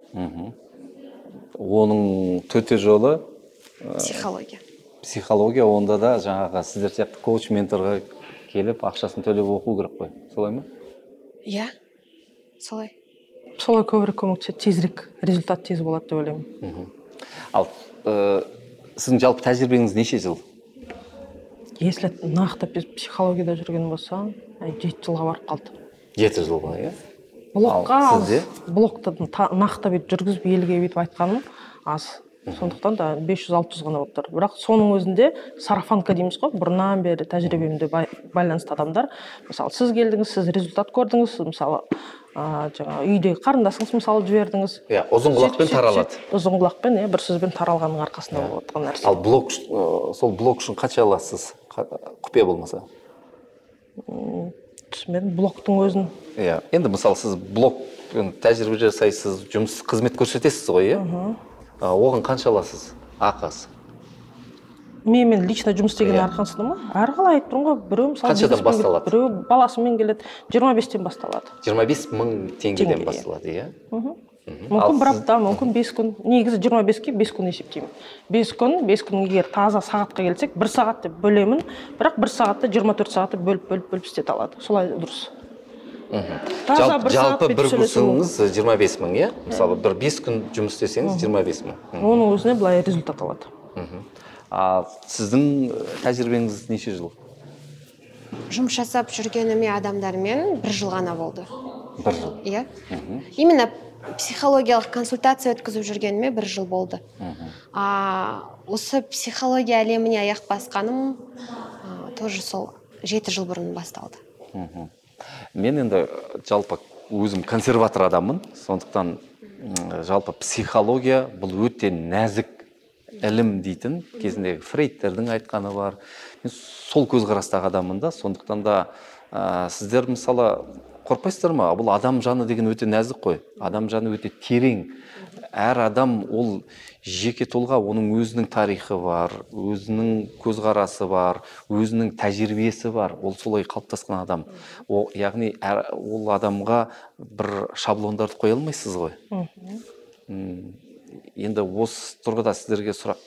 [SPEAKER 1] Оның төте жолы
[SPEAKER 2] Психология.
[SPEAKER 1] Психология, онда да жаңағы сіздер сияқты коуч, менторға келіп, ақшасын төлеп оқу керек қой. Солай ма?
[SPEAKER 2] Иә, солай.
[SPEAKER 3] Солай көбірек көмектеседі, тезірек результат тез болады деп ойлаймын.
[SPEAKER 1] Ал сіздің жалпы тәжірибеңіз неше жыл?
[SPEAKER 3] Если нақты психологияда жүрген болса, жеті жылға барып қалды.
[SPEAKER 1] жеті жыл ба, иә?
[SPEAKER 3] Блокқа аз, блокты нақты бүйтіп жүргізіп елге бүйтіп айтқаным аз. Сондықтан да бес жүз алты жүз ғана болып тұр. Бірақ соның өзінде сарафанка дейміз ғой, бұрыннан бері тәжірибемде байланысты адамдар. Мысалы, сіз келдіңіз, сіз результат көрдіңіз, мысалы, жаңа үйдегі қарындасыңыз мысалы жібердіңіз.
[SPEAKER 1] Иә, ұзын құлақпен таралады.
[SPEAKER 3] Ұзын құлақпен, бір сөзбен таралғанның арқасында болып отқан нәрсе.
[SPEAKER 1] Ал блок, сол блок үшін қанша аласыз, құпия болмаса?
[SPEAKER 3] Түсінбедім, блоктың өзін.
[SPEAKER 1] Иә, енді мысалы сіз блок тәжірибе жасайсыз, жұмыс қызмет көрсетесіз ғой, иә? Оған қанша аласыз, ақысы?
[SPEAKER 3] Мен лично жұмыс істеген арқасында ма? Әр қалай айтып тұрмын ғой, біреу мысалы
[SPEAKER 1] қаншадан басталады?
[SPEAKER 3] Біреу баласымен келеді, жиырма бестен басталады.
[SPEAKER 1] жиырма бес мың теңгеден басталады, иә?
[SPEAKER 3] Мүмкін бір апта, мүмкін бес күн. Негізі жиырма беске бес күн есептеймін. бес күн, бес күн егер таза сағатқа келсек, бір сағат деп бөлемін, бірақ бір сағатты жиырма төрт сағатты бөліп бөліп бөліп істете алады. Солай дұрыс.
[SPEAKER 1] Жалпы бір курсыңыз жиырма бес мың, иә? Мысалы, бір бес күн жұмыс істесеңіз жиырма бес мың.
[SPEAKER 3] Оның өзіне былай результат алады.
[SPEAKER 1] Сіздің тәжірибеңіз неше жыл?
[SPEAKER 2] Жұмыс жасап жүргеніме адамдармен бір жыл ғана болды.
[SPEAKER 1] Бір жыл?
[SPEAKER 2] Иә. Именно психологиялық консультация өткізіп жүргеніме бір жыл болды. Осы психология әлеміне аяқ басқаным тоже сол жеті жыл бұрын басталды.
[SPEAKER 1] Мен енді жалпы өзім консерватор адаммын, сондықтан жалпы психология бұл өте нәзік ілім дейтін, кезіндегі Фрейдтердің айтқаны бар. Мен сол көзқарастағы адаммын да, сондықтан да сіздер мысалы қорқпайсыздар ма? Бұл адам жаны деген өте нәзік қой. Адам жаны өте терең. Әр адам ол жеке тұлға, оның өзінің тарихы бар, өзінің көзқарасы бар, өзінің тәжірибесі бар. Ол солай қалыптасқан адам. Яғни ол адамға бір шаблондарды қоя алмайсыз ғой. Енді осы тұрғыда сіздерге сұрақ,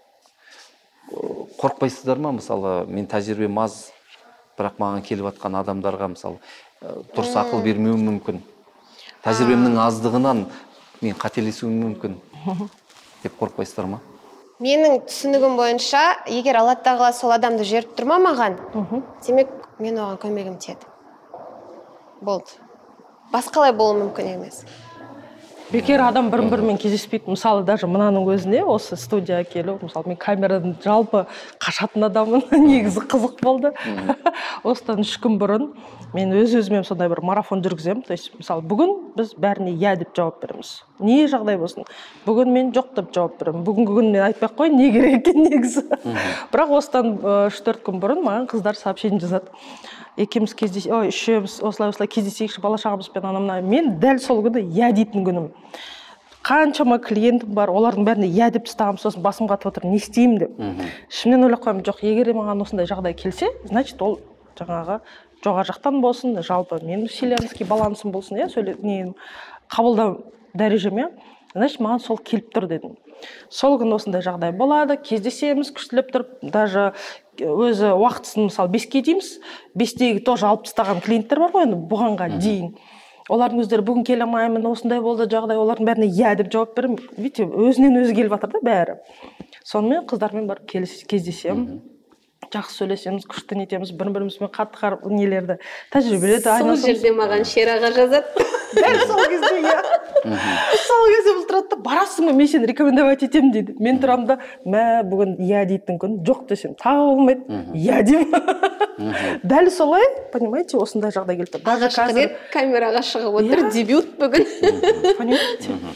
[SPEAKER 1] қорқпайсыздар ма? Мысалы, мен тәжірибем аз, бірақ маған келіп жатқан адамдарға мысалы дұрыс ақыл бермеуім мүмкін. Тәжірибемнің аздығынан мен қателесуім мүмкін деп қорқпайсыздар ма?
[SPEAKER 2] Менің түсінігім бойынша, егер Алла тағала сол адамды жіберіп тұр ма маған, демек мен оған көмегім тиеді. Болды. Басқалай болуы мүмкін емес.
[SPEAKER 3] Бекер адам бірін-бірімен кездеспейді. Мысалы, даже мынаның өзіне осы студияға келу, мысалы, мен камерадан жалпы қашатын адамын, негізі қызық болды. Осыдан үш күн бұрын мен өз-өзімен сондай бір марафон жүргіземін. То есть, мысалы, бүгін біз бәріне иә деп жауап береміз. Не жағдай болсын. Бүгін мен жоқ деп жауап беремін. Бүгінгі күн мен айтпай қой, не керек екен негізі. Бірақ осыдан үш төрт күн бұрын маған қыздар сообщение жазады. Екеуміз кездес, ой, үшеуміз осылай-осылай кездесейікші бала шағамызбен анамна. Мен дәл сол күні иә дейтін күнім. Қаншама клиентім бар, олардың бәріне иә деп тастағам, сосын басым қатып отыр, не істеймін деп. Ішімнен ойлап қоямын, жоқ, егер маған осындай жағдай келсе, значит, ол жаңағы жоғары жақтан болсын, жалпы менің вселенский балансым болсын, иә, сөйле, не қабылдау дәрежеме, значит, маған сол келіп тұр дедім. Сол күн осындай жағдай болады, кездесеміз, күштілеп тұрып, даже өзі уақытысын мысалы беске дейміз, бестегі тоже алып тастаған клиенттер бар ғой, бұғанға дейін. Олардың өздері бүгін келе алмаймын, осындай болды жағдай, олардың бәріне иә деп жауап беремін. Видите, өзінен өзі келіп жатыр да бәрі. Сонымен қыздармен барып кездесемін. Жақсы сөйлесеміз, күшті нетеміз, бір-бірімізбен қатты нелерді тәжірибелерді айналысамыз.
[SPEAKER 2] Сол жерде маған Шераға жазады.
[SPEAKER 3] Дәл сол кезде, иә. Сол кезде бұл тұрады да, барасың ба, мен сені рекомендовать етемін дейді. Мен тұрамын да, мә, бүгін иә дейтін күн, жоқ десем, тағы болмайды, иә деймін. Дәл солай, понимаете, осындай жағдай келді.
[SPEAKER 2] Алғашқы рет камераға шығып отыр, дебют бүгін.
[SPEAKER 3] Понимаете?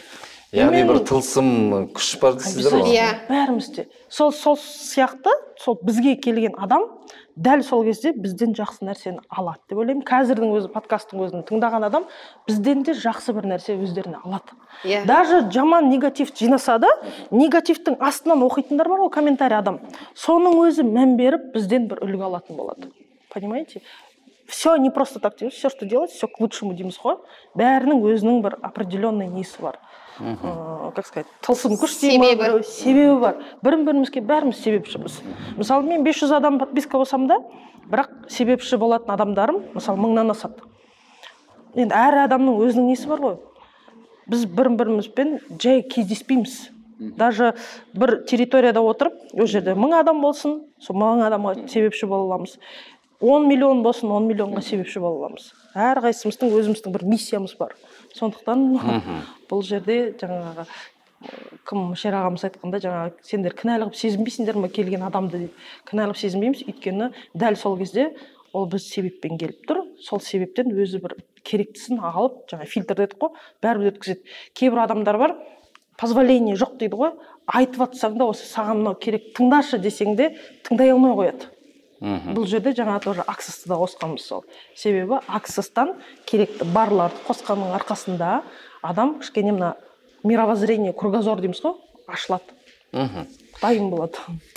[SPEAKER 1] яғни бір тылсым күш бар дейсіздер ғой.
[SPEAKER 2] Иә.
[SPEAKER 3] Бәрімізде. Сол сол сияқты, сол бізге келген адам дәл сол кезде бізден жақсы нәрсені алады деп ойлаймын. Қазірдің өзі подкасттың өзін тыңдаған адам бізден де жақсы бір нәрсе өздеріне алады.
[SPEAKER 2] Иә.
[SPEAKER 3] Даже жаман негатив жинаса да, негативтің астынан оқитындар бар ғой, комментарий адам. Соның өзі мән беріп бізден бір үлгі алатын болады. Понимаете? Все не просто так делать, все, что делать, все к лучшему дейміз ғой. Бәрінің өзінің бір определенный несі бар. Ә, как сказать, тылсым күш
[SPEAKER 2] себебі
[SPEAKER 3] себебі бар. Бірін-бірімізге бәріміз себепшіміз. Мысалы, мен бес жүз адам подписка болсам да, бірақ себепші болатын адамдарым, мысалы, мыңнан асады. Енді әр адамның өзінің несі бар ғой. Біз бірін-бірімізбен жай кездеспейміз. Даже бір территорияда отырып, ол жерде мың адам болсын, сол мың адамға себепші бола аламыз. он миллион болсын, он миллионға себепші бола аламыз. Әр қайсымыздың өзіміздің бір миссиямыз бар. Сондықтан бұл жерде жаңағы кім Шер ағамыз айтқанда, жаңағы сендер кінәлі қылып сезінбейсіңдер ме келген адамды деп. Кінәлі қылып сезінбейміз, өйткені дәл сол кезде ол біз себеппен келіп тұр. Сол себептен өзі бір керектісін алып, жаңа фильтр дедік қой, бәрібір өткізеді. Кейбір адамдар бар, позволение жоқ дейді ғой, айтып жатсаң да осы саған мынау керек, тыңдашы десең де тыңдай алмай қояды. Бұл жерде жаңа тоже аксесті да қосқанбыз сол. Себебі аксестан керекті барларды қосқанның арқасында адам кішкене мына мировоззрение, кругозор дейміз ғой, ашылады. Дайын болады.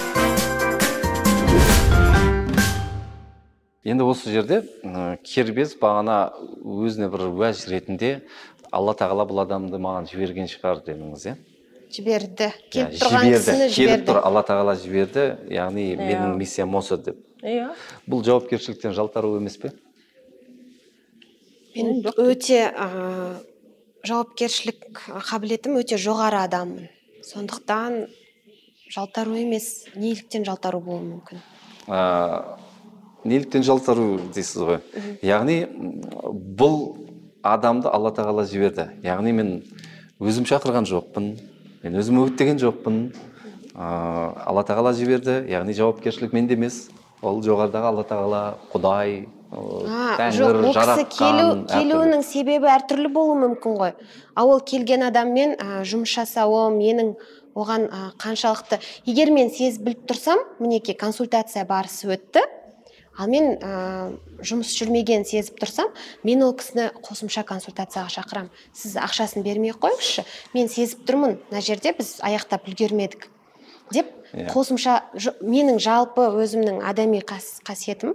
[SPEAKER 1] Енді осы жерде Кербез бағана өзіне бір уәж ретінде Алла тағала бұл адамды маған жіберген шығар дедіңіз, иә?
[SPEAKER 2] Жіберді. Келіп тұрған кісіні жіберді.
[SPEAKER 1] Келіп тұр, Алла тағала жіберді, яғни менің миссиям осы деп.
[SPEAKER 3] Иә.
[SPEAKER 1] Бұл жауапкершіліктен жалтару емес пе?
[SPEAKER 2] Мен өте жауапкершілік қабілетім өте жоғары адаммын. Сондықтан жалтару емес, неліктен жалтару болуы мүмкін.
[SPEAKER 1] Неліктен жалтару дейсіз ғой. Яғни бұл адамды Алла тағала жіберді. Яғни мен өзім шақырған жоқпын, мен өзім үгіттеген жоқпын. Алла тағала жіберді, яғни жауапкершілік менде емес. Ол жоғарыдағы Алла тағала, Құдай, Тәңір, жаратқан.
[SPEAKER 2] Келуінің себебі әртүрлі болуы мүмкін ғой. А ол келген адаммен жұмыс жасауым, менің оған қаншалықты, егер мен сезіп біліп тұрсам, мінеке консультация барысы өтті, ал мен жұмыс жүрмеген сезіп тұрсам, мен ол кісіні қосымша консультацияға шақырам. Сіз ақшасын бермей қойыңызшы, мен сезіп тұрмын, мына жерде біз аяқтап үлгермедік деп қосымша, менің жалпы өзімнің адами қасиетім,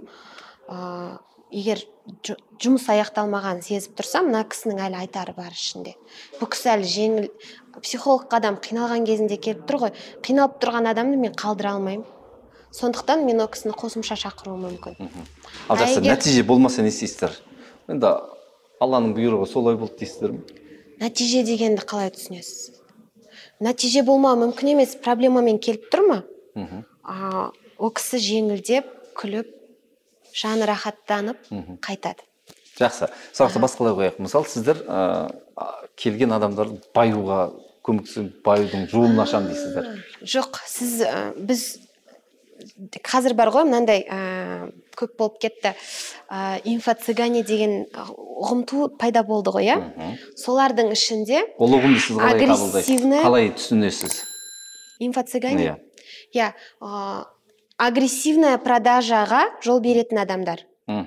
[SPEAKER 2] егер жұмыс аяқталмаған сезіп тұрсам, мына кісінің әлі айтары бар ішінде. Бұл кісі әлі жеңіл, психолог адам қиналған кезінде келіп тұр ғой, қиналып тұрған адамды мен қалдыра алмаймын. Сондықтан мен ол кісіні қосымша шақыруым мүмкін.
[SPEAKER 1] Ал жақсы, нәтиже болмаса не істейсіздер? Енді Алланың бұйрығы солай болды дейсіздер ме?
[SPEAKER 2] Нәтиже дегенді қалай түсінесіз? Нәтиже болмау мүмкін емес, проблемамен келіп тұр ма? Ол кісі жеңілдеп, күліп, жаны рахаттанып қайтады.
[SPEAKER 1] Жақсы, сұрақты басқалай қояйық. Мысалы, сіздер келген адамдарды баюға көмектесіп, баюдың жолын ашам дейсіздер.
[SPEAKER 2] Жоқ, сіз біз қазір бар ғой, мынандай көп болып кетті. Инфо-цыгане деген ұғымту пайда болды ғой, иә? Солардың ішінде
[SPEAKER 1] ол ұғымды сіз қалай қабылдайсыз? Қалай түсінесіз?
[SPEAKER 2] Инфо-цыгане? Иә, агрессивная продажаға жол беретін адамдар.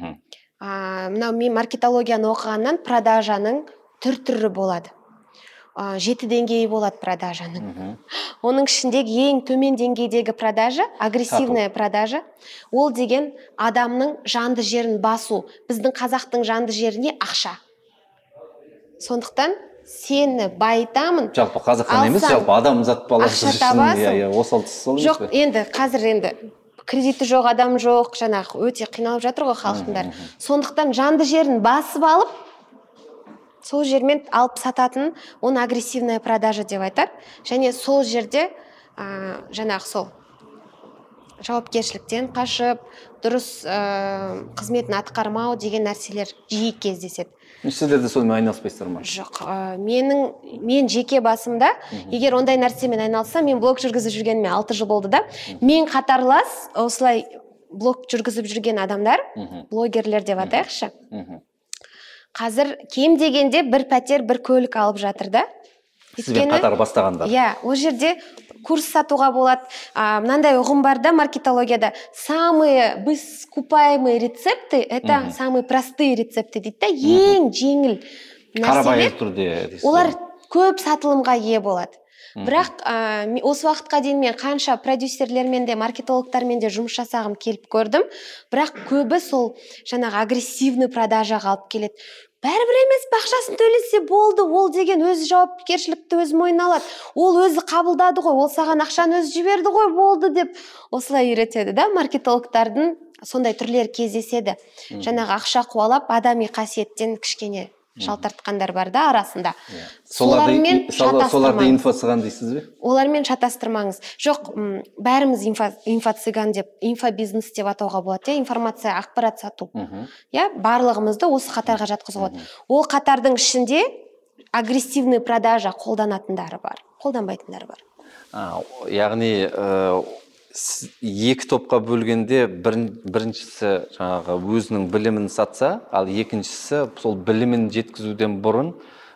[SPEAKER 2] Мынау мен маркетологияны оқығаннан продажаның түр-түрі болады. Жеті деңгейі болады продажаның. Оның ішіндегі ең төмен деңгейдегі продажа, агрессивная продажа, ол деген адамның жанды жерін басу. Біздің қазақтың жанды жеріне ақша. Сондықтан сені байытамын.
[SPEAKER 1] Жалпы қазақтан емес, жалпы адам зат баласы үшін.
[SPEAKER 2] Жоқ, енді қазір енді кредиті жоқ, адам жоқ, жаңағы өте қиналып жатыр ғой халықтың. Сондықтан жанды жерін басып алып, сол жермен алып сататын, оны агрессивная продажа деп айтады. Және сол жерде жаңағы сол жауапкершіліктен қашып, дұрыс қызметін атқармау деген нәрселер жиі кездеседі.
[SPEAKER 1] Сіздер де сонымен айналыспайсыздар ма?
[SPEAKER 2] Жоқ, менің мен жеке басымда, егер ондай нәрсемен айналысса, мен блог жүргізіп жүргеніме алты жыл болды да, мен қатарлас осылай блог жүргізіп жүрген адамдар, блогерлер деп атайықшы. Қазір кем дегенде бір пәтер, бір көлік алып жатыр да.
[SPEAKER 1] Сізбен қатар бастағандар.
[SPEAKER 2] Иә, ол жерде курс сатуға болады. Мынандай ұғым бар да маркетологияда. Самые скупаемые рецепты – это самые простые рецепты дейді да, ең жеңіл
[SPEAKER 1] қарабайыр түрде.
[SPEAKER 2] Олар көп сатылымға ие болады. Бірақ осы уақытқа дейін мен қанша продюсерлермен де маркетологтармен де жұмыс жасағым келіп көрдім. Бірақ көбі сол жаңағы агрессивный продажаға алып келеді. Бәрібір емес, бақшасын төлесе болды, ол деген өз жауапкершілікті өз мойнына алады. Ол өзі қабылдады ғой, ол саған ақшаны өзі жіберді ғой, болды деп осылай үйретеді да, маркетологтардың сондай түрлері кездеседі. Жаңағы ақша қуалап, адами қасиеттен кішкене шалтартқандар бар да арасында.
[SPEAKER 1] Солармен соларды инфо-цыган дейсіз бе?
[SPEAKER 2] Олармен шатастырмаңыз. Жоқ, бәріміз инфо-цыган деп, инфобизнес деп атауға болады, информация, ақпарат сату. Барлығымызды осы қатарға жатқызуға болады. Ол қатардың ішінде агрессивный продажа қолданатындары бар, қолданбайтындары бар.
[SPEAKER 1] Яғни екі топқа бөлгенде біріншісі жаңағы өзінің білімін сатса, ал екіншісі сол білімін жеткізуден бұрын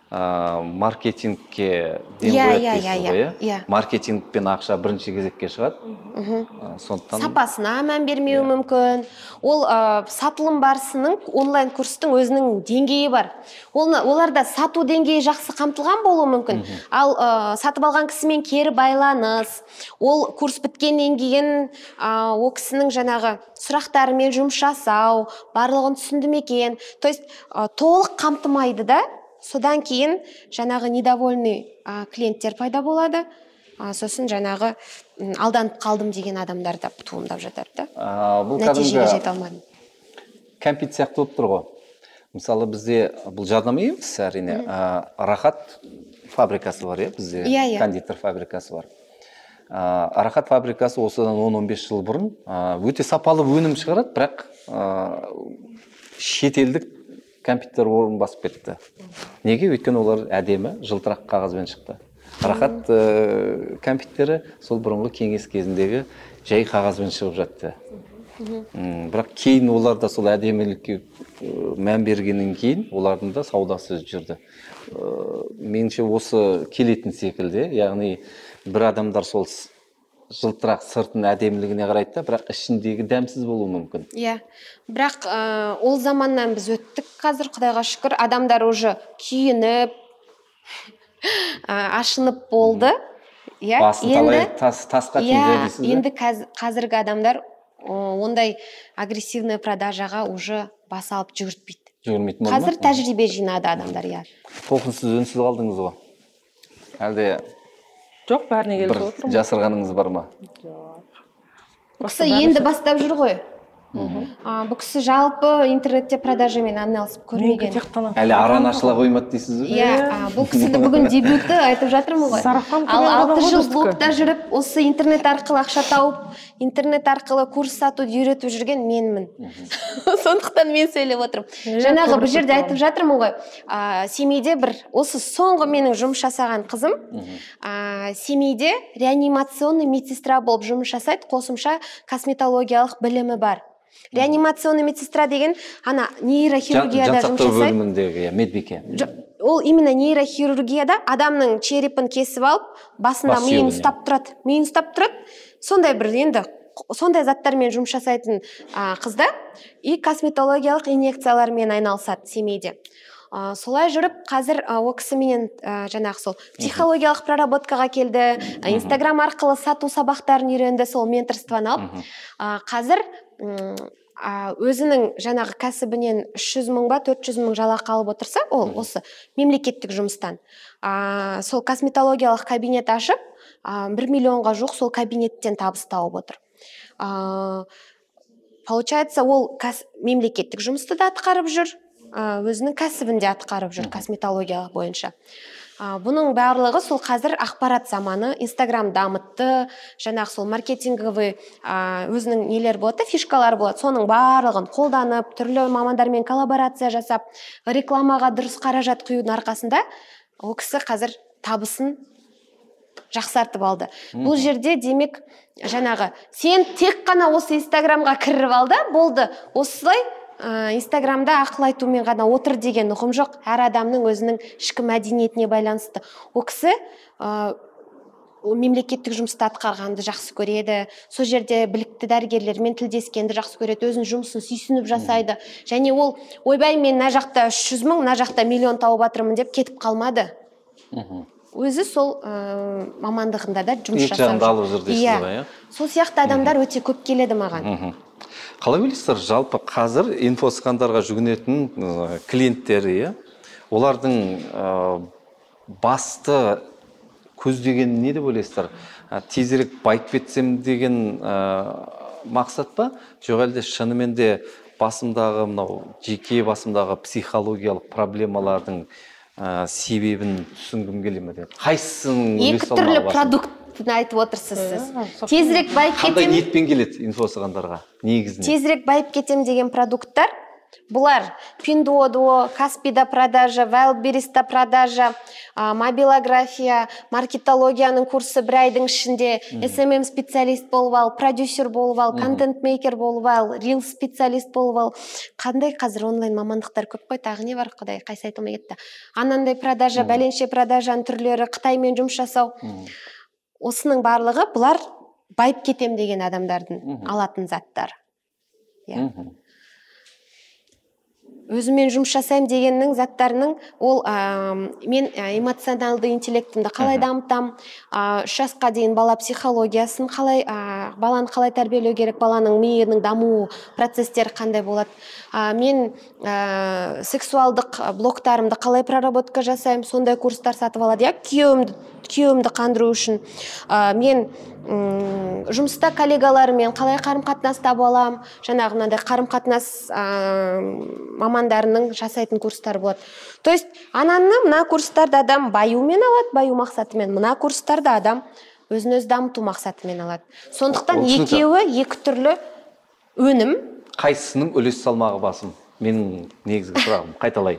[SPEAKER 1] маркетингке ден қояды дейсіз ғой. Маркетингпен ақша бірінші кезекке шығады.
[SPEAKER 2] Сапасына мән бермеуі мүмкін. Ол сатылым барысының онлайн курстың өзінің деңгейі бар. Оларда сату деңгейі жақсы қамтылған болуы мүмкін. Ал сатып алған кісімен кері байланыс, ол курс біткеннен кейін ол кісінің жаңағы сұрақтарымен жұмыс жасау, барлығын түсінді ме екен. То есть толық қамтымайды да. Содан кейін жаңағы недовольный клиенттер пайда болады. Сосын жаңағы алданып қалдым деген адамдар да туындап жатыр да. Нәтижеге жете алмадым.
[SPEAKER 1] Кәмпит сияқты болып тұр ғой. Мысалы бізде бұл жарнама емес, әрине. Рахат фабрикасы бар, бізде кондитер фабрикасы бар. Рахат фабрикасы осыдан он он бес жыл бұрын өте сапалы өнім шығарады, бірақ шетелдік компьютер орын басып кетті. Неге? Өйткені олар әдемі, жылтырақ қағазбен шықты. Рахат компьютері сол бұрынғы кеңес кезіндегі жай қағазбен шығып жатты. Бірақ кейін олар да сол әдемілікке мән бергеннен кейін олардың да саудасы жүрді. Меніңше осы келетін секілді, яғни бір адамдар сол жылтырақ сыртын әдемілігіне қарайды, бірақ ішіндегі дәмсіз болуы мүмкін.
[SPEAKER 2] Иә, бірақ ол заманнан біз өттік қазір, Құдайға шүкір, адамдар уже күйініп, ашынып болды.
[SPEAKER 1] Басын талай тасқа тиді дейсіз бе?
[SPEAKER 2] Енді қазіргі адамдар ондай агрессивный продажаға уже бас алып жүгіртпейді.
[SPEAKER 1] Жүгірмейтін болды ма?
[SPEAKER 2] Қазір тәжірибе жинады адамдар, иә.
[SPEAKER 1] Толқынсыз үнсіз қалдыңыз ғой. Әлде
[SPEAKER 3] жоқ, бәріне келіп отырмын.
[SPEAKER 1] Бір жасырғаныңыз бар ма?
[SPEAKER 3] Жоқ.
[SPEAKER 2] Бұл кісі енді бастап жүр ғой. Бұл кісі жалпы интернетте продажамен айналысып көрмеген.
[SPEAKER 1] Әлі аран ашыла қоймады дейсіз бе?
[SPEAKER 2] Иә, бұл кісіні бүгін дебюті айтып жатырмын ғой. Ал алты жыл блогта жүріп, осы интернет арқылы ақша тауып, интернет арқылы курс сатуды үйретіп жүрген менмін. Сондықтан мен сөйлеп отырмын. Жаңағы бұл жерде айтып жатырмын ғой. Семейде бір, осы соңғы менің жұмыс жасаған қызым, Семейде реанимационный медсестра болып жұмыс жасайды, қосымша косметологиялық білімі бар. Реанимационный медсестра деген ана нейрохирургияда жұмыс жасайды.
[SPEAKER 1] Жансақтау бөліміндегі медбике.
[SPEAKER 2] Ол именно нейрохирургияда адамның черепін кесіп алып, басында миын ұстап тұрады. Миын ұстап тұрады. Сондай бір енді сондай заттармен жұмыс жасайтын қызда и косметологиялық инъекциялармен айналысады Семейде. Солай жүріп, қазір ол кісі менен жаңағы сол психологиялық проработкаға келді, Инстаграм арқылы сату сабақтарын үйренді, сол менторствоны алып. Қазір өзінің жаңағы кәсібінен үш жүз мың ба төрт жүз мың жалақы алып отырса, ол осы мемлекеттік жұмыстан сол косметологиялық кабинет ашып, бір миллионға жуық сол кабинеттен табыс тауып отыр. Получается, ол мемлекеттік жұмысты да атқарып жүр, өзінің кәсібінде атқарып жүр косметологиялық бойынша. Бұның барлығы сол қазір ақпарат заманы, Инстаграм дамытты, жаңағы сол маркетинговый өзінің нелер болады, фишкалар болады, соның барлығын қолданып, түрлі мамандармен коллаборация жасап, рекламаға дұрыс қаражат құюдың арқасында ол кісі қазір табысын жақсартып алды. Бұл жерде демек жаңағы сен тек қана осы Инстаграмға кіріп алды, болды, осылай инстаграмда ақыл айтумен ғана отыр деген ұғым жоқ. Әр адамның өзінің ішкі мәдениетіне байланысты. Ол кісі мемлекеттік жұмысты атқарғанды жақсы көреді, сол жерде білікті дәрігерлермен тілдескенді жақсы көреді, өзінің жұмысын сүйсініп жасайды. Және ол ойбай мен мына жақта үш жүз мың, мына жақта миллион тауып жатырмын деп кетіп қалмады. Өзі сол мамандығында да жұмыс жасап жүр. Иә. Сол сияқты адамдар өте көп келеді маған.
[SPEAKER 1] Қалай ойлайсыздар, жалпы қазір инфосқандарға жүгінетін клиенттері, олардың басты көздеген не деп ойлайсыздар? Тезірек байып кетсем деген мақсат па? Жоқ әлде шынымен де басымдағы, мынау жеке басымдағы психологиялық проблемалардың себебін түсінгім келе ме деп. Қайсының үлес
[SPEAKER 2] екі түрлі продуктын айтып отырсыз сіз. Тезірек байып кетем.
[SPEAKER 1] Қандай ниетпен келеді инфосығандарға негізіне?
[SPEAKER 2] Тезірек байып кетем деген продукттар бұлар Pinduoduo, Kaspida продажа, Wildberries'та продажа, мобилография, маркетологияның курсы бір айдың ішінде, эс эм эм специалист болып ал, продюсер болып ал, контент-мейкер болып ал, рил специалист болып ал. Қандай қазір онлайн мамандықтар көп қой, тағы не бар құдай, қайсы айтылмай кетті. Анандай продажа, бәленше продажаның түрлері, Қытаймен жұмыс жасау. Осының барлығы бұлар байып кетем деген адамдардың алатын заттар. Өзімен жұмыс жасайым дегеннің заттарының, ол мен эмоционалды интеллектімді қалай дамытам, үш жасқа дейін бала психологиясын қалай, баланы қалай тәрбиелеу керек, баланың миының даму процестері қандай болады. Мен сексуалдық блоктарымды қалай проработка жасайым, сондай курстар сатып алады. Күйеуімді қандыру үшін. Мен жұмыста коллегаларымен қалай қарым-қатынас таба алам, жаңағы мынандай қарым-қатынас мамандарының жасайтын курстар болады. То есть ананы мына курстарды адам баюмен алады, баю мақсатымен, мына курстарды адам өзін-өзі дамыту мақсатымен алады. Сондықтан екеуі екі түрлі өнім.
[SPEAKER 1] Қайсының үлес салмағы басым? Менің негізгі сұрағым, қайталайын.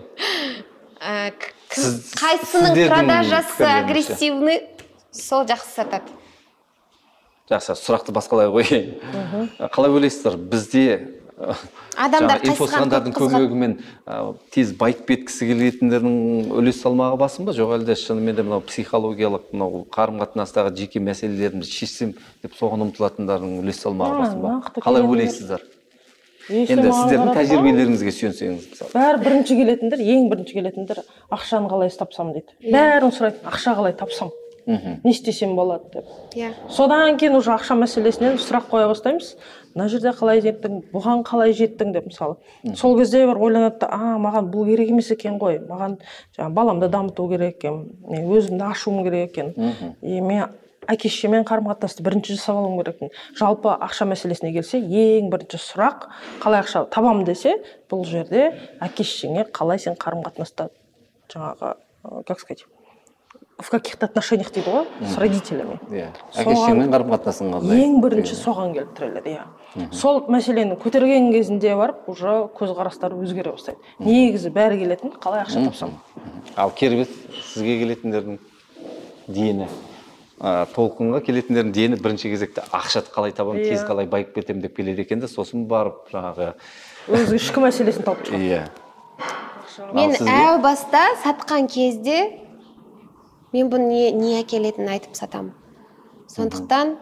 [SPEAKER 2] Қайсының продажасы агрессивный, сол жақсы сатады.
[SPEAKER 1] Жақсы, сұрақты басқалай қойайын. Қалай ойлайсыздар, бізде инфосығандардың көмегімен тез байып кеткісі келетіндердің үлес салмағы басым ба? Жоқ әлде шынымен де мынау психологиялық, мынау қарым-қатынастағы жеке мәселелерімді шешсем деп соған ұмтылатындардың үлес салмағы басым ба? Қалай ойлайсыздар? Енді сіздердің тәжірибелеріңізге сүйенсеңіз мысалы.
[SPEAKER 3] Бәрі бірінші келетіндер, ең бірінші келетіндер ақшаны қалай тапсам дейді. Бәрін сұрайды, ақша қалай тапсам, не істесем болады деп. Содан кейін уже ақша мәселесінен сұрақ қоя бастаймыз. Мына жерде қалай жеттің, бұған қалай жеттің деп мысалы. Сол кезде бір ойланады, а маған бұл керек емес екен ғой, маған баламды дамыту керек екен, өзімді ашуым керек екен, мен әке-шешемен қарым-қатынасты бірінші жасап алуым керек. Жалпы ақша мәселесіне келсе, ең бірінші сұрақ қалай ақша табам десе, бұл жерде әке-шешеңе қалай сен қарым-қатынаста, жаңағы, как сказать, в каких-то отношениях дейді ғой, с родителями.
[SPEAKER 1] Әке-шешеңмен қарым-қатынасың қалай?
[SPEAKER 3] Ең бірінші соған келіп тіреледі. Сол мәселені көтерген кезінде барып, уже көзқарастары өзгере бастайды. Негізі бәрі келетін, қалай ақша тапсам.
[SPEAKER 1] Ал кербет сізге келетіндердің дені, толқынға келетіндердің дені бірінші кезекте ақшат қалай табам, тез қалай байып кетем деп келеді екен де, сосын барып жаңағы
[SPEAKER 3] өзі ішкі мәселесін тауып шығады.
[SPEAKER 2] Мен әу баста сатқан кезде мен бұны не әкелетінін айтып сатамын. Сондықтан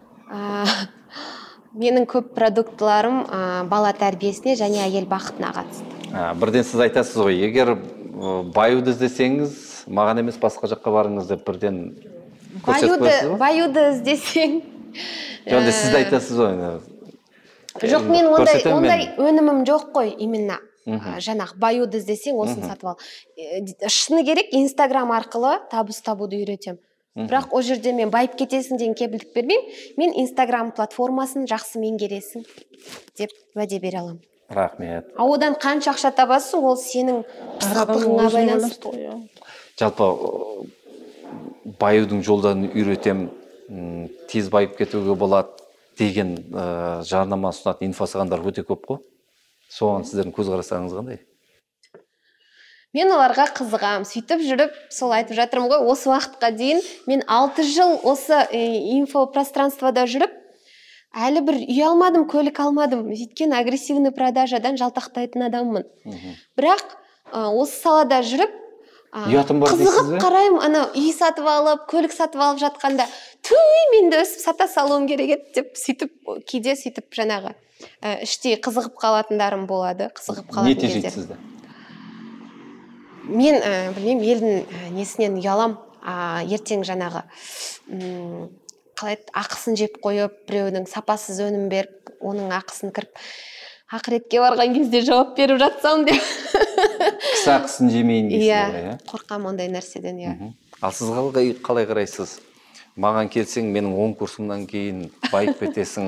[SPEAKER 2] менің көп продуктыларым бала тәрбиесіне және әйел бақытына қатысты.
[SPEAKER 1] Бірден сіз айтасыз ғой, егер баюды іздесеңіз, маған емес басқа жаққа барыңыз деп бірден
[SPEAKER 2] баюды іздесең.
[SPEAKER 1] Jonda siz de aytasыз ғой.
[SPEAKER 2] Жоқ, мен ондай өнімім жоқ қой, именно. Жаңағы баюды іздесең, осын сатып ал. Шыны керек, Инстаграм арқылы табыс табуды үйретем. Бірақ о жерде мен байып кетесің деген кепілдік бермеймін. Мен Инстаграм платформасын жақсы меңгересің деп уәде бере аламын.
[SPEAKER 1] Рахмет.
[SPEAKER 2] А одан қанша ақша табасың, ол сенің пысықтығыңа байланысты.
[SPEAKER 1] Жалпы баюдың жолдарын үйретем, тез байып кетуге болады деген жарнама ұсынатын инфосығандар өте көп қой. Соған сіздердің көзқарастарыңыз қандай?
[SPEAKER 2] Мен оларға қызығам, сөйтіп жүріп, сол айтып жатырмын ғой, осы уақытқа дейін мен алты жыл осы инфопространствода жүріп, әлі бір үй алмадым, көлік алмадым. Өйткені агрессивный продажадан жалтақтайтын адаммын. Бірақ осы салада жүріп,
[SPEAKER 1] ұятым бар дейсіз
[SPEAKER 2] қызығып
[SPEAKER 1] бе?
[SPEAKER 2] қараймын, ана үй сатып алып, көлік сатып алып жатқанда, туй, мен де өсіп сата салуым керек еді деп, сөйтіп кейде сөйтіп жаңағы іштей қызығып қалатындарым болады, қызығып қалатын
[SPEAKER 1] Не
[SPEAKER 2] кездер.
[SPEAKER 1] тежейді сізді?
[SPEAKER 2] Мен білмеймін, елдің несінен ұялам, ертең жаңағы қалай ақысын жеп қойып, біреудің сапасыз өнім беріп, оның ақысын кіріп, ақыретке барған кезде жауап беріп жатсам деп.
[SPEAKER 1] Кісі ақысын жемейін дейсіз ғой,
[SPEAKER 2] иә? Қорқам ондай нәрседен, иә.
[SPEAKER 1] Ал сіз қалай қарайсыз? Маған келсең, менің он курсымнан кейін байып кетесің.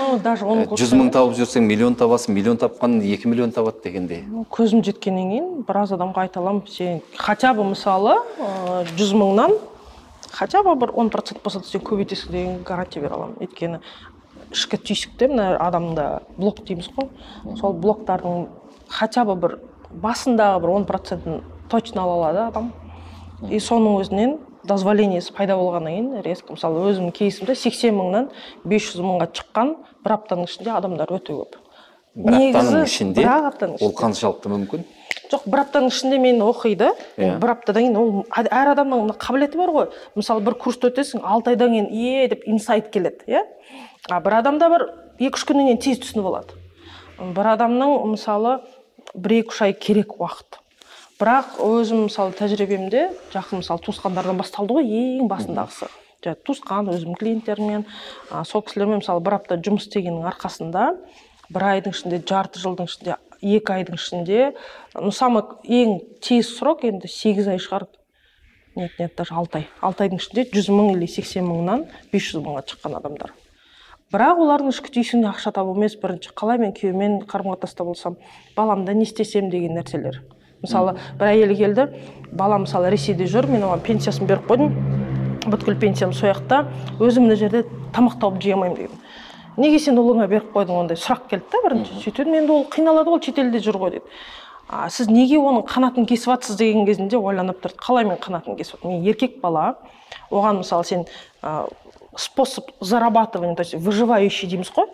[SPEAKER 1] жүз мың тауып жүрсең, миллион табасың, миллион тапқан екі миллион табады дегенде.
[SPEAKER 3] Көзім жеткеннен кейін біраз адамға айта аламын, сен хотя бы мысалы жүз мыңнан хотя бы бір он процент болса да сен көбейтесің деген гарантия бере аламын. Өйткені ішкі түйсікте мына адамда блок дейміз ғой. Сол блоктардың хотя бы бір басындағы бір он процентін точно ала алады адам. И соның өзінен дозволениясы пайда болғаннан кейін резко, мысалы өзімнің кейсімде сексен мыңнан бес жүз мыңға шыққан бір аптаның ішінде адамдар өте көп.
[SPEAKER 1] Бір аптаның ішінде? Ол қаншалықты мүмкін?
[SPEAKER 3] Жоқ, бір аптаның ішінде мені оқиды. Бір аптадан кейін ол әр адамның қабілеті бар ғой. Мысалы бір курсты өтесің, алты айдан кейін е деп инсайт келеді, иә? А бір адамда бір екі үш күннен кейін тез түсініп алады. Бір адамның мысалы бір екі үш ай керек уақыт. Бірақ өзім мысалы тәжірибемде жақын мысалы туысқандардан басталды ғой, ең басындағысы. Туысқан өзім клиенттермен, сол кісілермен мысалы бір апта жұмыс істегеннің арқасында бір айдың ішінде, жарты жылдың ішінде, екі айдың ішінде, ну самый ең тез срок енді сегіз ай шығар. Нет, нет, даже алты ай. алты айдың ішінде жүз мың или сексен мыңнан бес жүз мыңға шыққан адамдар. Бірақ олардың ішкі түйсігінде ақша табу емес, бірінші қалай мен күйеумен қарым-қатынаста болсам, баламда не істесем деген нәрселер. Мысалы, бір әйел келді, бала мысалы Ресейде жүр, мен оған пенсиясын беріп қойдым, бүткіл пенсиям сояқта, өзім мына жерде тамақ тауып жей алмаймын деген. Неге сен ұлыңа беріп қойдың, ондай сұрақ келді да бірінші. Сөйтеді, енді ол қиналады, ол шетелде жүр ғой дейді. Сіз неге оның қанатын кесіп жатсыз деген кезінде ойланып тұрды. Қалай мен қанатын кесіп жатырмын? Мен еркек бала, оған мысалы сен способ зарабатывания, то есть выживающий дейміз ғой,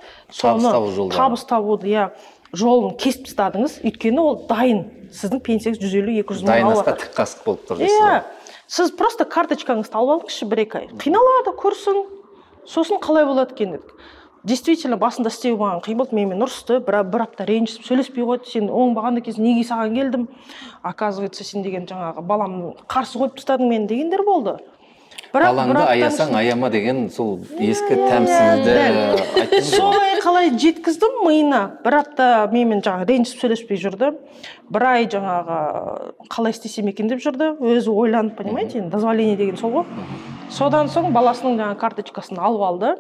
[SPEAKER 3] соны табыс табуды, я жолын кесіп тастадыңыз, өйткені ол дайын. Сіздің пенсияңыз жүз елу екі жүз мың алып
[SPEAKER 1] жатыр. Дайын асқа тік қасық болып тұр дейсіз ғой.
[SPEAKER 3] Сіз просто карточкаңызды алып алыңызшы бір екі ай. Қиналады, көрсін. Сосын қалай болады екен дедік. Действительно басында істеу маған қиын болды, менімен ұрысты, бір апта ренжісіп сөйлеспей қойды. Сен оңбаған екенсің, неге саған келдім? Оказывается, сен деген жаңағы баламның қарсы қойып тастадың мен дегендер болды.
[SPEAKER 1] Балаңды аясаң аяма деген сол ескі тәмсізді айттыңыз.
[SPEAKER 3] Солай қалай жеткіздім миына. Бір апта менімен жаңағы ренжісіп сөйлеспей жүрді. Бір ай жаңағы қалай істесем екен деп жүрді. Өзі ойланып, понимаете, дозволение деген сол ғой. Содан соң баласының жаңағы карточкасын алып алды.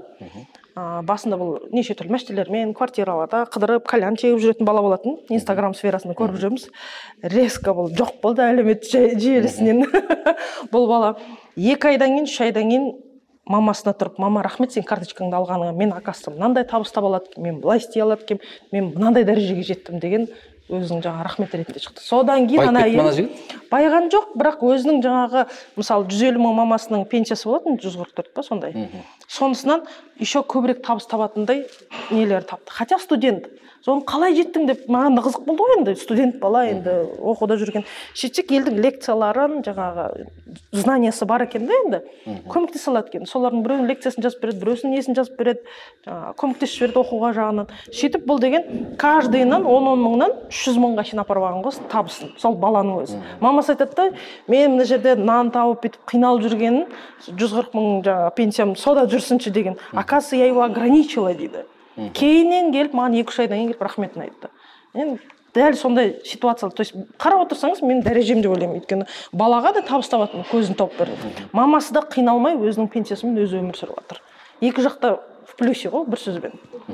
[SPEAKER 3] Басында бұл неше түрлі мәштелермен, квартираларда қыдырып, кальян шегіп жүретін бала болатын. Инстаграм сферасында көріп жүрміз. Резко бұл жоқ болды әлеуметтік желісінен. Бұл бала екі айдан кейін, үш айдан кейін мамасына тұрып, мама, рахмет сен карточкаңды алғаныңа, мен оказывается мынандай табыс таба алады екен, мен былай істей алады екен, мен мынандай дәрежеге жеттім деген өзінің жаңағы рахмет ретінде шықты. Содан кейін ана әйел байыған жоқ, бірақ өзінің жаңағы мысалы жүз елу мың мамасының пенсиясы болатын, жүз қырық төрт па сондай. Сонысынан еще көбірек табыс табатындай нелер тапты. Хотя студент. Соны қалай жеттің деп маған да қызық болды ғой енді, студент бала енді оқуда жүрген. Шетсек елдің лекцияларын, жаңағы знаниясы бар екен да енді, көмектесе алады екен. Солардың біреуінің лекциясын жазып береді, біреусінің несін жазып береді, көмектесіп жібереді оқуға жағынан. Сөйтіп бұл деген каждыйынан он-он мыңнан үш жүз мыңға шейін апарып алған ғой табысын, сол баланың өзі. Мамасы айтады да, мен мына жерде нан тауып бүйтіп қиналып жүргенін, жүз қырық мың жаңағы пенсиям сода жүрсінші деген. Оказывается, я его ограничила дейді. Кейіннен келіп, маған екі үш айдан кейін келіп рахметін айтты. Енді дәл сондай ситуация, то есть қарап отырсаңыз, мен дәрежем деп ойлаймын, өйткені балаға да табыс табатын көзін тауып берді. Мамасы да қиналмай өзінің пенсиясымен өзі өмір сүріп жатыр. Екі жақта в плюсе ғой, бір сөзбен.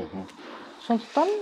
[SPEAKER 3] Сондықтан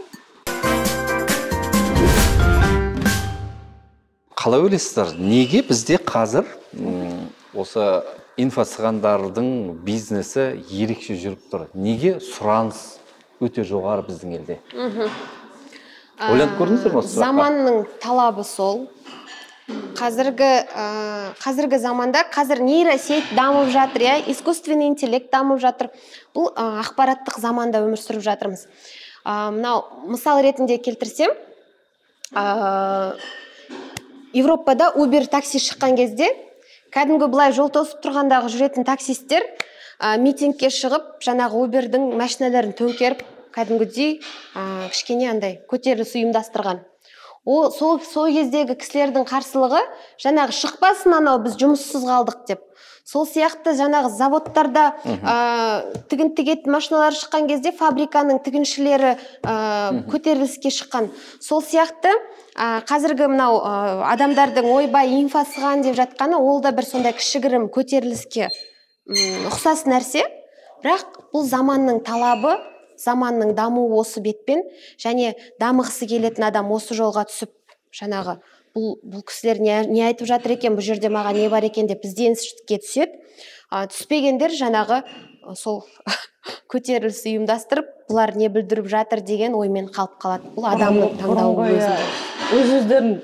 [SPEAKER 1] қалай ойлайсыздар, неге бізде қазір осы инфо-цыгандардың бизнесі ерекше жүріп тұр? Неге сұраныс өте жоғары біздің елде? Ойланып көрдіңіздер ме осы сұраққа?
[SPEAKER 2] Заманның талабы сол. қазіргі ә, қазіргі заманда қазір нейросеть дамып жатыр, иә, искусственный интеллект дамып жатыр. Бұл ә, ақпараттық заманда өмір сүріп жатырмыз. Ә, мынау мысал ретінде келтірсем, ә, Европада Uber такси шыққан кезде, кәдімгі былай жол тосып тұрғандағы жүретін таксисттер ә, митингке шығып, жаңағы Uberдің машиналарын төңкеріп, кәдімгідей ә, кішкене андай көтеріліс ұйымдастырған. О, сол, сол кездегі кісілердің қарсылығы жаңағы шықпасын анау, біз жұмыссыз қалдық деп. Сол сияқты жаңағы заводтарда ә, тігін тігетін машиналар шыққан кезде фабриканың тігіншілері ә, көтеріліске шыққан. Сол сияқты ә, қазіргі мынау ә, адамдардың ойбай инфасыған деп жатқаны, ол да бір сондай кішігірім көтеріліске ұм, ұқсас нәрсе. Бірақ бұл заманның талабы, заманның дамуы осы бетпен, және дамығысы келетін адам осы жолға түсіп, жаңағы бұл, бұл кісілер не, не айтып жатыр екен, бұл жерде маған не бар екен деп ізденіске түседі. А, түспегендер жаңағы сол көтеріліс ұйымдастырып, бұлар не білдіріп жатыр деген оймен қалып қалады. Бұл адамның таңдауы өзінде.
[SPEAKER 3] Өз-өздерін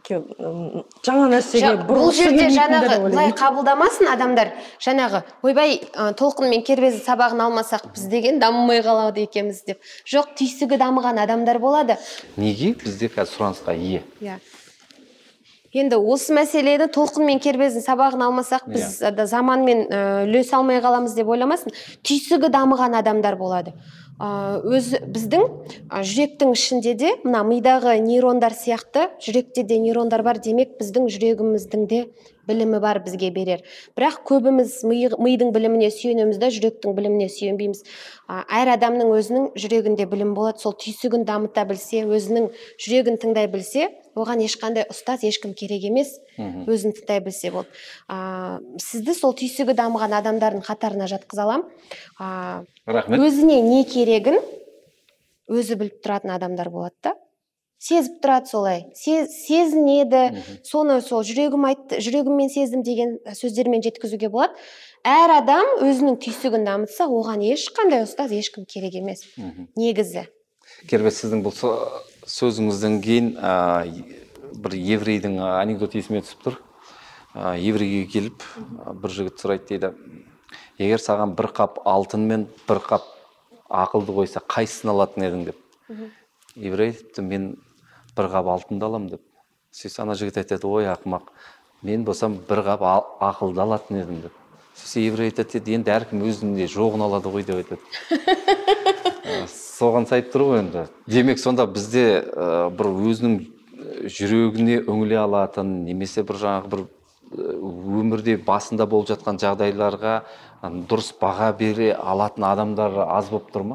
[SPEAKER 3] жаңа нәрсеге
[SPEAKER 2] бұл жерде жаңағы былай қабылдамасын адамдар, жаңағы ойбай толқын мен кербезі сабағын алмасақ біз деген дамымай қалады екенбіз деп. Жоқ, түйсігі дамыған адамдар болады.
[SPEAKER 1] Неге бізде қазір сұранысқа ие?
[SPEAKER 2] Иә. Енді осы мәселені толқын мен кербездің сабағын алмасақ біз заманмен үлес алмай қаламыз деп ойламасын. Түйсігі дамыған адамдар болады. Өз біздің жүректің ішінде де, мына мидағы нейрондар сияқты, жүректе де нейрондар бар, демек біздің жүрегіміздің де білімі бар бізге берер. Бірақ көбіміз мидың біліміне сүйенеміз де, жүректің біліміне сүйенбейміз. Әр адамның өзінің жүрегінде білім болады, сол түйсігін дамыта білсе, өзінің жүрегін тыңдай білсе, оған ешқандай ұстаз ешкім керек емес, өзін тыңдай білсе болды. Сізді сол түйсігі дамыған адамдардың қатарына жатқыза аламын.
[SPEAKER 1] Рахмет.
[SPEAKER 2] Өзіне не керегін өзі біліп тұратын адамдар болады да. Сезіп тұрады солай, сезінеді, соны сол жүрегім айтты, жүрегіммен сездім деген сөздермен жеткізуге болады. Әр адам өзінің түйсігін дамытса, оған ешқандай ұстаз ешкім керек емес. Негізі.
[SPEAKER 1] Кербез, сіздің бұл сөзіңізден кейін бір еврейдің анекдоты есіме түсіп тұр. Еврейге келіп, бір жігіт сұрайды дейді, егер саған бір қап алтын мен бір қап ақылды қойса, қайсысын алатын едің деп. Еврей тіпті мен бір қап алтынды алам деп. Сөйтсе ана жігіт айтады, ой ақымақ, мен болсам бір қап ақылды алатын едім деп. Сөйтсе еврей айтады, енді әркім өзінде жоғын алады ғой деп айтады. Соған сайып тұр ғой енді. Демек сонда бізде бір өзінің жүрегіне үңіле алатын, немесе бір жаңағы бір өмірде басында болып жатқан жағдайларға дұрыс баға бере алатын адамдар аз болып тұр ма?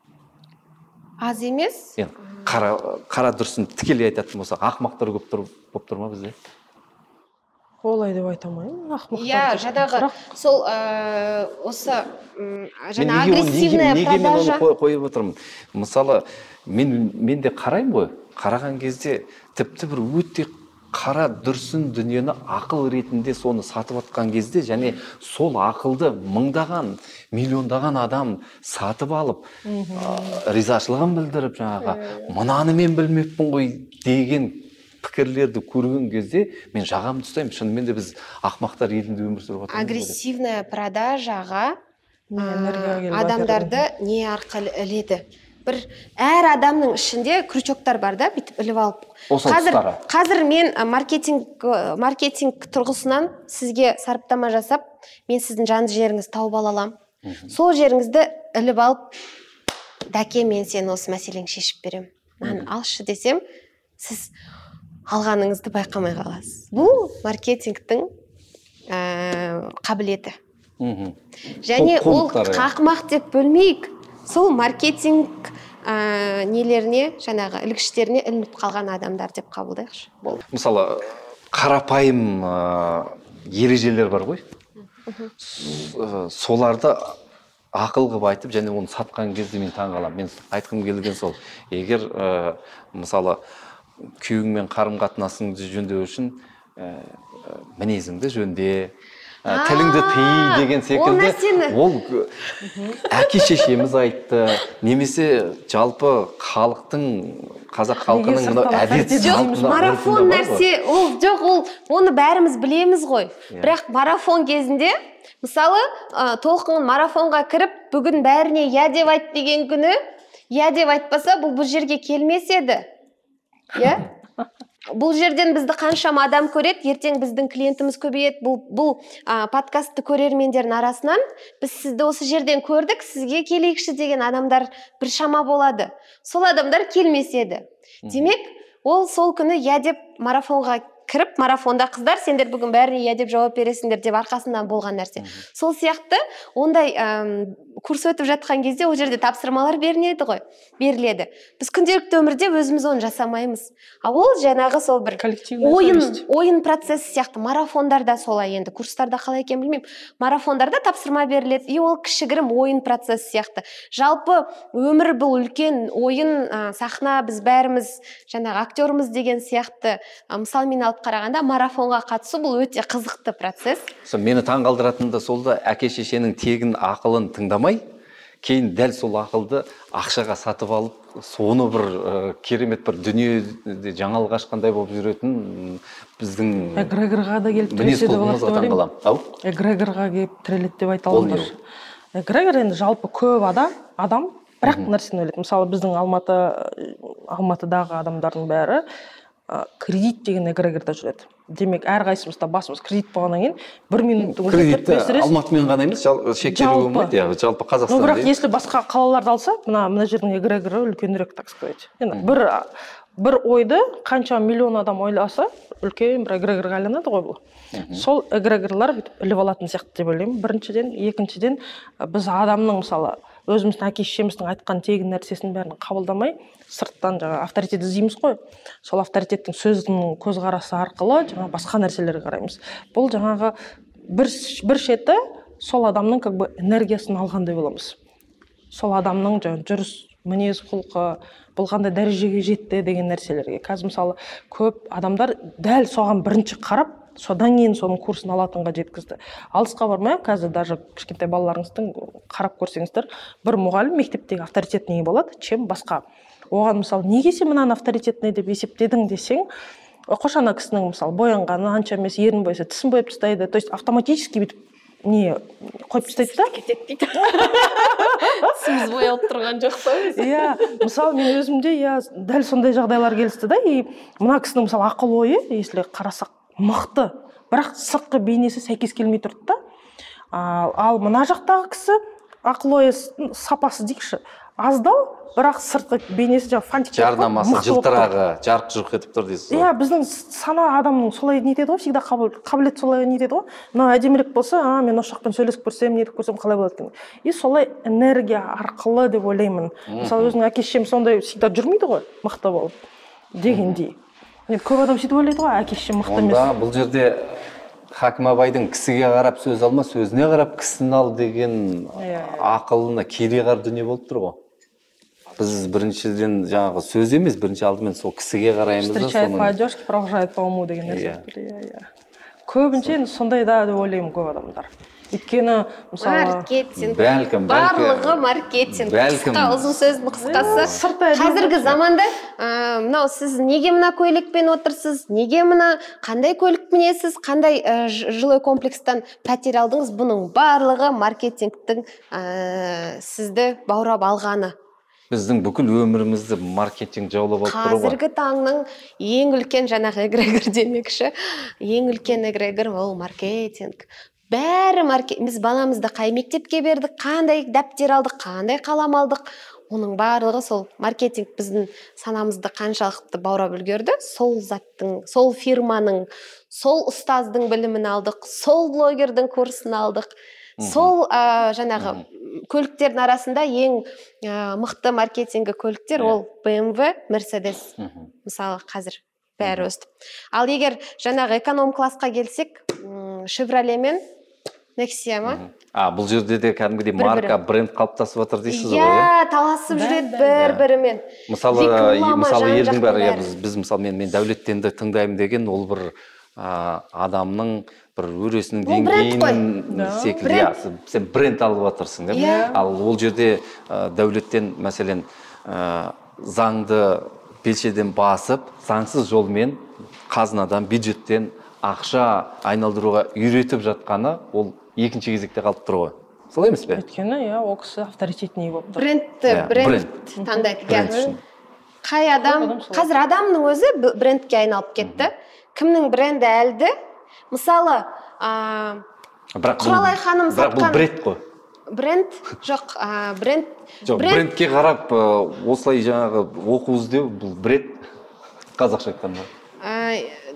[SPEAKER 2] Аз емес.
[SPEAKER 1] Қара, қара дұрысын тікелей айтатын болса, ақымақтар көп болып тұр ма бізде?
[SPEAKER 3] Олай деп айтамаймын, ақымақтар.
[SPEAKER 2] Иә, жаңағы сол осы жаңа агрессивная продажа.
[SPEAKER 1] Неге мен оны қойып отырмын? Мысалы, мен де қараймын ғой, қараған кезде тіпті бір өте қара дүрсін дүниені ақыл ретінде соны сатып атқан кезде, және сол ақылды мыңдаған, миллиондаған адам сатып алып, ризашылығын білдіріп, жаңағы мынаны мен білмеппін ғой деген пікірлерді көрген кезде мен жағамды ұстаймын. Шынымен де біз ақымақтар елінде өмір сүріп отырмыз.
[SPEAKER 2] Агрессивная продажаға адамдарды не арқылы іледі? Бір әр адамның ішінде крючоктар бар да, бүйтіп іліп алып. Қазір, қазір мен маркетинг, маркетинг тұрғысынан сізге сараптама жасап, мен сіздің жанды жеріңізді тауып ала аламын. Сол жеріңізді іліп алып, дәке, мен сен осы мәселені шешіп беремін. Маған алшы десем, сіз алғаныңызды байқамай қаласыз. Бұл маркетингтің қабілеті. Және ол қақмақ деп бөлмейік. Сол маркетинг нелеріне, жаңағы ілгіштеріне ілініп қалған адамдар деп қабылдайықшы.
[SPEAKER 1] Мысалы, қарапайым ережелер бар ғой. Соларды ақыл қылып айтып, және оны сатқан кезде мен таң қаламын. Мен айтқым келген сол. Егер мысалы күйеуіңмен қарым қатынасыңды жөндеу үшін мінезіңді жөнде, тіліңді тый деген секілді ол әке шешеміз айтты, немесе жалпы халықтың, қазақ халқының мынау әдет
[SPEAKER 2] жоқ, марафон нәрсе, ол жоқ, ол оны бәріміз білеміз ғой. Бірақ марафон кезінде, мысалы, толқын марафонға кіріп, бүгін бәріне я деп айт деген күні, я деп айтпаса, бұл бұл жерге келмес еді. Иә? Бұл жерден бізді қаншама адам көреді, ертең біздің клиентіміз көбейеді. Бұл, бұл а, подкастты көрермендердің арасынан біз сізді осы жерден көрдік, сізге келейікші деген адамдар бір шама болады. Сол адамдар келмес еді. Демек, ол сол күні я деп марафонға кіріп, марафонда қыздар, сендер бүгін бәріне я деп жауап бересіңдер деп арқасынан болған нәрсе. Сол сияқты, ондай әм, курс өтіп жатқан кезде ол жерде тапсырмалар беріледі ғой, беріледі. Біз күнделікті өмірде өзіміз оны жасамаймыз. А ол жаңағы сол бір ойын, ойын процесі сияқты. Марафондарда солай, енді курстарда қалай екен білмеймін. Марафондарда тапсырма беріледі, и ол кішігірім ойын процесі сияқты. Жалпы өмір бұл үлкен ойын, ә, сахна, біз бәріміз жаңағы актеріміз деген сияқты, ә, мысалмен алып қарағанда марафонға қатысу бұл өте қызықты процесс.
[SPEAKER 1] Мені таңғалдыратыны да сол да, әке шешенің тегін ақылын тыңдамай, кейін дәл сол ақылды ақшаға сатып алып, соны бір ә, керемет бір дүниеде жаңалық ашқандай болып жүретін біздің
[SPEAKER 3] эгрегорға да келіп
[SPEAKER 1] мінез құлқымызға таңғаламын.
[SPEAKER 3] Эгрегорға келіп тіреледі деп айта аламын. Эгрегор енді жалпы көп адам, адам бірақ нәрсені ойлайды. Мысалы, біздің Алматы, Алматыдағы адамдардың бәрі кредит деген эгрегорда жүреді. Демек, әрқайсымызда басымыз кредит болғаннан кейін бір минуттың өзінде
[SPEAKER 1] кредитті Алматымен ғана емес, шектеулі болмайды, жалпы Қазақстан.
[SPEAKER 3] Но бірақ если басқа қалаларды алса, мына мына жердің эгрегоры үлкенірек, так сказать. Енді бір бір ойды қанша миллион адам ойласа, үлкен бір эгрегорға айланады ғой бұл. Сол эгрегорлар бүйтіп іліп алатын сияқты деп ойлаймын. Біріншіден, екіншіден, біз адамның мысалы өзіміздің әке шешеміздің айтқан тегін нәрсесін бәрін қабылдамай, сырттан жаңа авторитет іздейміз ғой. Сол авторитеттің сөзінің көзқарасы арқылы жаңа басқа нәрселерге қараймыз. Бұл жаңағы бір бір шеті сол адамның как бы энергиясын алғандай боламыз. Сол адамның жаңа жүріс, мінез құлқы, бұл қандай дәрежеге жетті деген нәрселерге. Қазір мысалы көп адамдар дәл соған бірінші қарап, содан кейін соның курсын алатынға жеткізді. Алысқа бармай, қазір даже кішкентай балаларыңыздың қарап көрсеңіздер, бір мұғалім мектептегі авторитетный болады, чем басқа. Оған мысалы, неге сен мынаны авторитетный деп есептедің десең, қош ана кісінің мысалы боянғаны анша емес, ерін бояса тісін бояп тастайды. То есть автоматически бүйтіп не қойып тастайды да?
[SPEAKER 2] Кетеді дейді. Тісіміз боялып тұрған жоқ па?
[SPEAKER 3] Иә, мысалы мен өзімде иә дәл сондай жағдайлар келісті да, и мына кісінің мысалы ақыл ойы, если қарасақ, мықты, бірақ сыртқы бейнесі сәйкес келмей тұрды да. Ал мына жақтағы кісі ақыл ойы сапасы дейікші, аздау, бірақ сыртқы бейнесі жаңа фантик
[SPEAKER 1] жарнамасы жылтырағы жарқ жұрқ етіп тұр дейсіз ғой.
[SPEAKER 3] Иә, біздің сана адамның солай нетеді ғой, всегда қабілет солай нетеді ғой. Мынау әдемірек болса, а мен осы жақпен сөйлесіп көрсем, нетіп көрсем қалай болады екен. И солай энергия арқылы деп ойлаймын. Мысалы өзінің әке шешем сондай всегда жүрмейді ғой, мықты болып дегендей. Көп адам сөйтіп ойлайды ғой, әке шешем мықты емес.
[SPEAKER 1] Онда бұл жерде Хакім абайдың кісіге қарап сөз алма, сөзіне қарап кісін ал деген ақылына кереғар дүние болып тұр ғой. Біз біріншіден жаңағы сөз емес, бірінші алдымен сол кісіге қараймыз.
[SPEAKER 3] Встречает по одежке, провожает по уму деген нәрсе. Көбінше сондай да деп ойлаймын көп адамдар. Өйткені мысалы
[SPEAKER 2] маркетинг,
[SPEAKER 1] бәлкім,
[SPEAKER 2] барлығы маркетинг, қысқа ұзын сөздің қысқасы. Қазіргі заманда мынау сіз неге мына көйлекпен отырсыз, неге мына қандай көлік мінесіз, қандай жилой комплекстан пәтер алдыңыз, бұның барлығы маркетингтің сізді баурап алғаны.
[SPEAKER 1] Біздің бүкіл өмірімізді маркетинг жаулап алып тұр ғой.
[SPEAKER 2] Қазіргі таңның ең үлкен жаңағы эгрегор демекші, ең үлкен эгрегор ол маркетинг. Бәрі маркетинг. Біз баламызды қай мектепке бердік, қандай дәптер алдық, қандай қалам алдық, оның барлығы сол маркетинг біздің санамызды қаншалықты баурап үлгерді. Сол заттың, сол фирманың, сол ұстаздың білімін алдық, сол блогердің курсын алдық. Сол жаңағы көліктердің арасында ең мықты маркетингі көліктер ол бэ эм вэ, Мерседес. Мысалы қазір бәрі өстіп. Ал егер жаңағы эконом классқа келсек, Шевроле мен Нексия ма?
[SPEAKER 1] А, бұл жерде де кәдімгідей марка, бренд қалыптасып жатыр дейсіз ғой?
[SPEAKER 2] Иә, таласып жүреді бір-бірімен.
[SPEAKER 1] Мысалы, мысалы елдің бәрі, біз мысалы мен дәулеттенді тыңдаймын деген ол бір адамның бір өресінің
[SPEAKER 2] Ол бренд қой.
[SPEAKER 1] деңгейін секілді, иә, сен бренд алып отырсың деп.
[SPEAKER 2] Иә.
[SPEAKER 1] Ал ол жерде ә, дәулеттен мәселен ә, заңды белшеден басып, заңсыз жолмен қазынадан, бюджеттен ақша айналдыруға үйретіп жатқаны ол екінші кезекте қалып тұр ғой. Солай емес пе?
[SPEAKER 3] Өйткені, иә, ол кісі авторитетный болып тұр.
[SPEAKER 2] Брендті,
[SPEAKER 1] Иә,
[SPEAKER 2] бренд
[SPEAKER 1] бренд.
[SPEAKER 2] таңдайды.
[SPEAKER 1] Бренд
[SPEAKER 2] Иә.
[SPEAKER 1] үшін.
[SPEAKER 2] Қай адам,
[SPEAKER 3] адам солай.
[SPEAKER 2] қазір адамның өзі б- брендке айналып кетті. Кімнің бренді әлді? Мысалы, а,
[SPEAKER 1] Бірақ бұл-
[SPEAKER 2] Құралай ханым
[SPEAKER 1] бірақ бұл
[SPEAKER 2] сатқан-
[SPEAKER 1] бренд қой.
[SPEAKER 2] бренд жоқ, а, бренд
[SPEAKER 1] Жоқ,
[SPEAKER 2] бренд
[SPEAKER 1] брендке қарап ә, осылай жаңағы оқу іздеу бұл бренд, қазақша айтқанда.
[SPEAKER 2] а,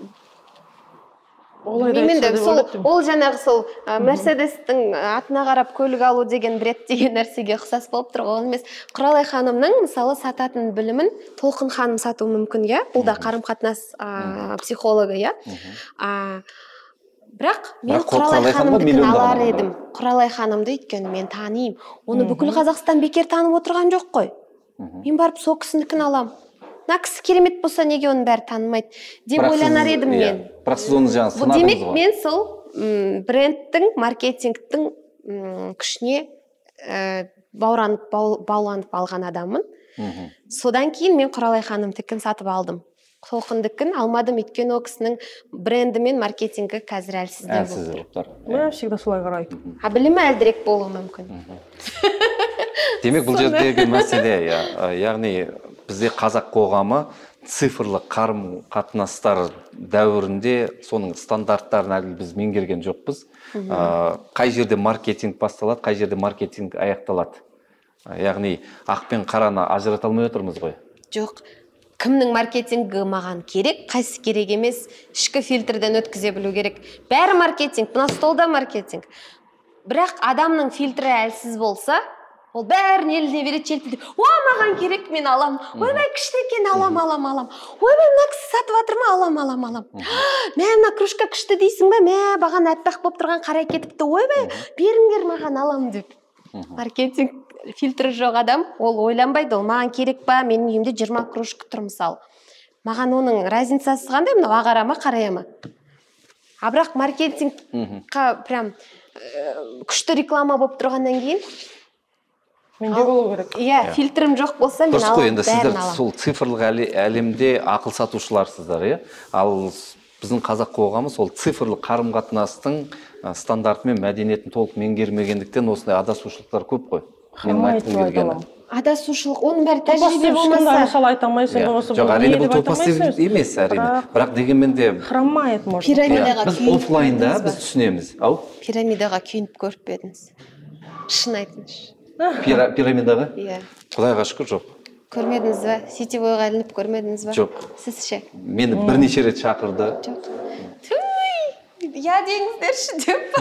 [SPEAKER 3] Олай да
[SPEAKER 2] Мен
[SPEAKER 3] айтса
[SPEAKER 2] де
[SPEAKER 3] деп
[SPEAKER 2] сол
[SPEAKER 3] ойлап
[SPEAKER 2] ол жаңағы сол ә, Мерседестің атына қарап көлік алу деген бред деген нәрсеге ұқсас болып тұр ғой. Ол емес. Құралай ханымның мысалы сататын білімін Толқын ханым сатуы мүмкін, иә? Бұл да қарым-қатынас ә, психологы, иә? А, бірақ мен
[SPEAKER 1] Бірақ
[SPEAKER 2] Құралай
[SPEAKER 1] Құралай ханымға
[SPEAKER 2] ханымдікін
[SPEAKER 1] миллиондаған
[SPEAKER 2] алар
[SPEAKER 1] адам
[SPEAKER 2] едім. Құралай ханымды өйткені мен танимын. Оны бүкіл Қазақстан бекер танып отырған жоқ қой. Мен барып сол кісінікін алам. Мына кісі керемет болса, неге оның бәрі танымайды деп
[SPEAKER 1] Бірақ
[SPEAKER 2] ойланар
[SPEAKER 1] сіз-
[SPEAKER 2] едім
[SPEAKER 1] иә,
[SPEAKER 2] мен.
[SPEAKER 1] Бірақ сіз оны жаңа
[SPEAKER 2] Бұл
[SPEAKER 1] сынадыңыз
[SPEAKER 2] демек
[SPEAKER 1] ғой.
[SPEAKER 2] мен сол м, брендтің, маркетингтің м, күшіне ә, бауранып, бау- бауланып алған адаммын.
[SPEAKER 1] Мгм.
[SPEAKER 2] Содан кейін мен Құралай ханымдікін сатып алдым. Толқындікін алмадым, өйткені ол кісінің бренді мен маркетингі қазір әлсіздеу
[SPEAKER 1] Әлсіз
[SPEAKER 2] болып тұр.
[SPEAKER 1] болып тұр.
[SPEAKER 3] Мен всегда солай қарайды.
[SPEAKER 2] А білімі әлдірек болуы мүмкін.
[SPEAKER 1] Демек бұл жердегі мәселе, иә, ә, яғни бізде қазақ қоғамы цифрлық қарым қатынастар дәуірінде соның стандарттарын әлі біз меңгерген жоқпыз. Ә, қай жерде маркетинг басталады, қай жерде маркетинг аяқталады. Ә, яғни ақ пен қараны ажырата алмай отырмыз ғой.
[SPEAKER 2] Жоқ, кімнің маркетингі маған керек, қайсы керек емес, ішкі фильтрден өткізе білу керек. Бәрі маркетинг, мына столда маркетинг. Бірақ адамның фильтрі әлсіз болса, ол бәрін еліне береді, желпілдеп, ой, маған керек, мен алам. Ойбай, күшті екен, алам, алам, алам. Ойбай, мына кісі сатып жатыр ма, алам, алам, алам. Мә, мына кружка күшті дейсің ба? Мә, баған әппақ болып тұрған қарай кетіпті. Ойбай, беріңдер маған, алам деп. Маркетинг фильтрі жоқ адам, ол ойланбайды, ол маған керек па, менің үйімде жиырма кружка тұр мысалы. Маған оның разницасы қандай, мынау ағара ма, қарая ма? А бірақ маркетингқа прям ә, күшті реклама болып тұрғаннан кейін,
[SPEAKER 3] Менде болу керек.
[SPEAKER 2] иә, фильтрім жоқ болса, мен
[SPEAKER 1] Дұрыс қой,
[SPEAKER 2] алам,
[SPEAKER 1] енді сіздер
[SPEAKER 2] бәрін алам.
[SPEAKER 1] сол цифрлық әле- әлемде ақыл сатушыларсыздар, иә. Ал с- біздің қазақ қоғамы сол цифрлық қарым-қатынастың ә, стандарты мен мәдениетін толық меңгермегендіктен осындай адасушылықтар көп қой. Менің
[SPEAKER 3] Хамай
[SPEAKER 1] айтқым
[SPEAKER 3] деп айта
[SPEAKER 1] келгені.
[SPEAKER 3] аламын.
[SPEAKER 2] Адасушылық, оның бәрі
[SPEAKER 3] Топас
[SPEAKER 2] тәжірибе
[SPEAKER 3] деп ешкімді
[SPEAKER 2] болмаса.
[SPEAKER 3] мысалы айта алмайсың.
[SPEAKER 1] Иә.
[SPEAKER 3] болмаса
[SPEAKER 1] Жоқ,
[SPEAKER 3] бұл
[SPEAKER 1] әрине
[SPEAKER 3] не
[SPEAKER 1] бұл
[SPEAKER 3] деп айта
[SPEAKER 1] топас
[SPEAKER 3] алмайсың.
[SPEAKER 1] емес, әрине.
[SPEAKER 3] Бірақ-
[SPEAKER 1] Бірақ дегенмен де
[SPEAKER 3] Хромает, может.
[SPEAKER 2] Пирамидаға
[SPEAKER 1] біз
[SPEAKER 2] күйініп
[SPEAKER 1] оффлайнда
[SPEAKER 2] көрдіңіз ба?
[SPEAKER 1] біз түсінеміз. Ау?
[SPEAKER 2] Пирамидаға күйініп көріп пе едіңіз? Шын айтыңызшы.
[SPEAKER 1] Пира- Пирамидаға?
[SPEAKER 2] Иә.
[SPEAKER 1] Құдайға шүкір жоқ.
[SPEAKER 2] Көрмедіңіз ба? Сетевойға ілініп көрмедіңіз ба?
[SPEAKER 1] Жоқ.
[SPEAKER 2] Сіз ше?
[SPEAKER 1] Мені бірнеше рет шақырды.
[SPEAKER 2] Жоқ. Туй, я деңіздерші деп.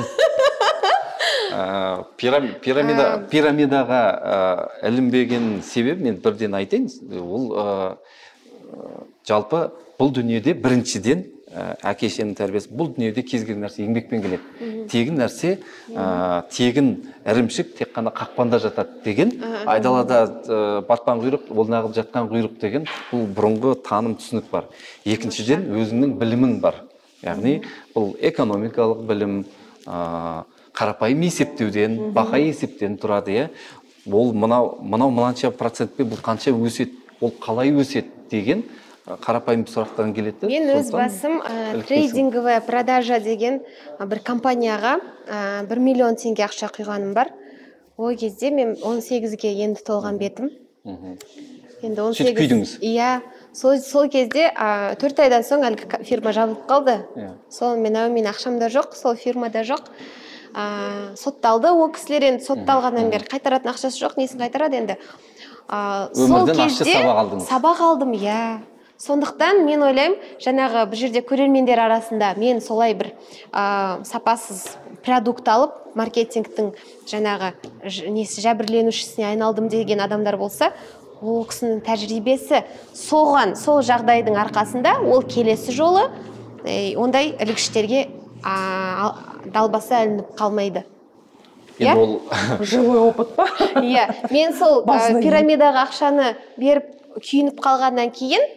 [SPEAKER 1] Ә, пирам- пирамида пирамидаға ә, ілінбеген себеп мен бірден айтайын. Ол ә, ә, жалпы бұл дүниеде біріншіден ә, әке шешенің тәрбиесі, бұл дүниеде кез келген нәрсе еңбекпен келеді. Тегін нәрсе, ә, тегін ірімшік тек қана қақпанда жатады деген, айдалада ә, батпан құйрық, ол нағып жатқан құйрық деген бұл бұрынғы таным түсінік бар. Екіншіден өзіңнің білімің бар. Яғни бұл экономикалық білім, ә, қарапайым есептеуден, бақа есептен тұрады, иә. Ол мынау мынау мынанша процентпен бұл қанша өседі, ол қалай өседі деген ә, қарапайым сұрақтан келеді.
[SPEAKER 2] Мен өз
[SPEAKER 1] Сондықтан
[SPEAKER 2] басым ә,
[SPEAKER 1] ілікпейсің.
[SPEAKER 2] трейдинговая продажа деген ә, бір компанияға ә, бір миллион теңге ақша құйғаным бар. Ол кезде мен он сегізге енді толған бетім.
[SPEAKER 1] Мгм.
[SPEAKER 2] Енді он
[SPEAKER 1] Сөйтіп
[SPEAKER 2] сегіз.
[SPEAKER 1] күйдіңіз?
[SPEAKER 2] Иә. Сол, сол кезде ә, төрт айдан соң әлгі ка- фирма жабылып қалды.
[SPEAKER 1] Иә.
[SPEAKER 2] Сол мен мен ақшам да жоқ, сол фирмада жоқ. Ә, сотталды ол кісілер, енді сотталғаннан бері қайтаратын ақшасы жоқ, несін қайтарады енді. Ә, сол
[SPEAKER 1] Өмірден ащы
[SPEAKER 2] кезде
[SPEAKER 1] сабақ алдыңыз.
[SPEAKER 2] сабақ алдым, иә. Сондықтан мен ойлаймын, жаңағы бұл жерде көрермендер арасында мен солай бір ә, сапасыз продукт алып, маркетингтің жаңағы ж- несі жәбірленушісіне айналдым деген адамдар болса, ол кісінің тәжірибесі соған, сол жағдайдың арқасында ол келесі жолы е, ондай ілгіштерге а, далбаса ілініп қалмайды.
[SPEAKER 1] Енді ол
[SPEAKER 3] Живой опыт па?
[SPEAKER 2] Иә, мен сол ә,
[SPEAKER 3] Басынан
[SPEAKER 2] пирамидаға ақшаны беріп күйініп қалғаннан кейін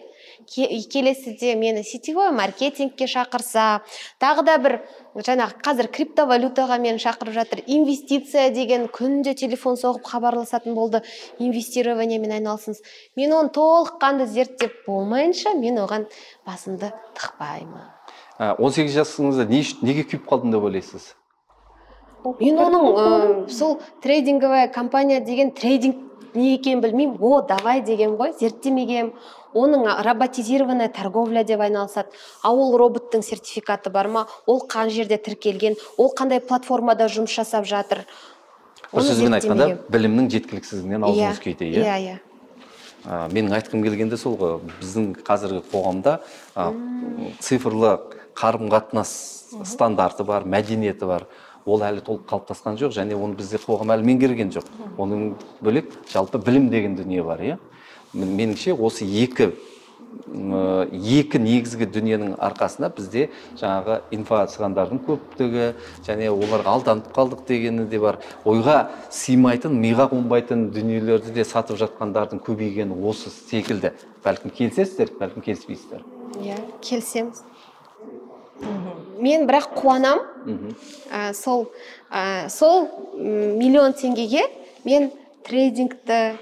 [SPEAKER 2] келесіде мені сетевой маркетингке шақырса, тағы да бір жаңағы қазір криптовалютаға мені шақырып жатыр, инвестиция деген күнде телефон соғып хабарласатын болды, инвестированиемен айналысыңыз. Мен оны толыққанды зерттеп болмайынша, мен оған басымды тықпаймын.
[SPEAKER 1] он сегіз жасыңызда неге күйіп қалдым деп ойлайсыз?
[SPEAKER 2] Мен оның сол трейдинговая компания деген трейдинг не екенін білмеймін. О, давай деген ғой, зерттемегем. Оның роботизированная торговля деп айналысады. А ол роботтың сертификаты бар ма? Ол қай жерде тіркелген? Ол қандай платформада жұмыс жасап жатыр?
[SPEAKER 1] Бір сөзбен айтқанда, білімнің жеткіліксіздігінен аузыңыз күйді, иә?
[SPEAKER 2] Иә, иә.
[SPEAKER 1] Менің айтқым келгенде сол ғой, біздің қазіргі қоғамда цифрлы қарым-қатынас стандарты бар, мәдениеті бар. Ол әлі толық қалыптасқан жоқ, және оны бізде қоғам әлі меңгерген жоқ. Оның бөлек жалпы білім деген дүние бар, иә? Меніңше осы екі екі негізгі дүниенің арқасында бізде жаңағы инфо-цыгандардың көптігі, және оларға алданып қалдық дегені де бар. Ойға сыймайтын, миға қонбайтын дүниелерді де сатып жатқандардың көбейгені осы секілді. Бәлкім келісесіздер, бәлкім келіспейсіздер.
[SPEAKER 2] Иә, келісеміз. Мен бірақ қуанам, сол сол миллион теңгеге мен трейдингті,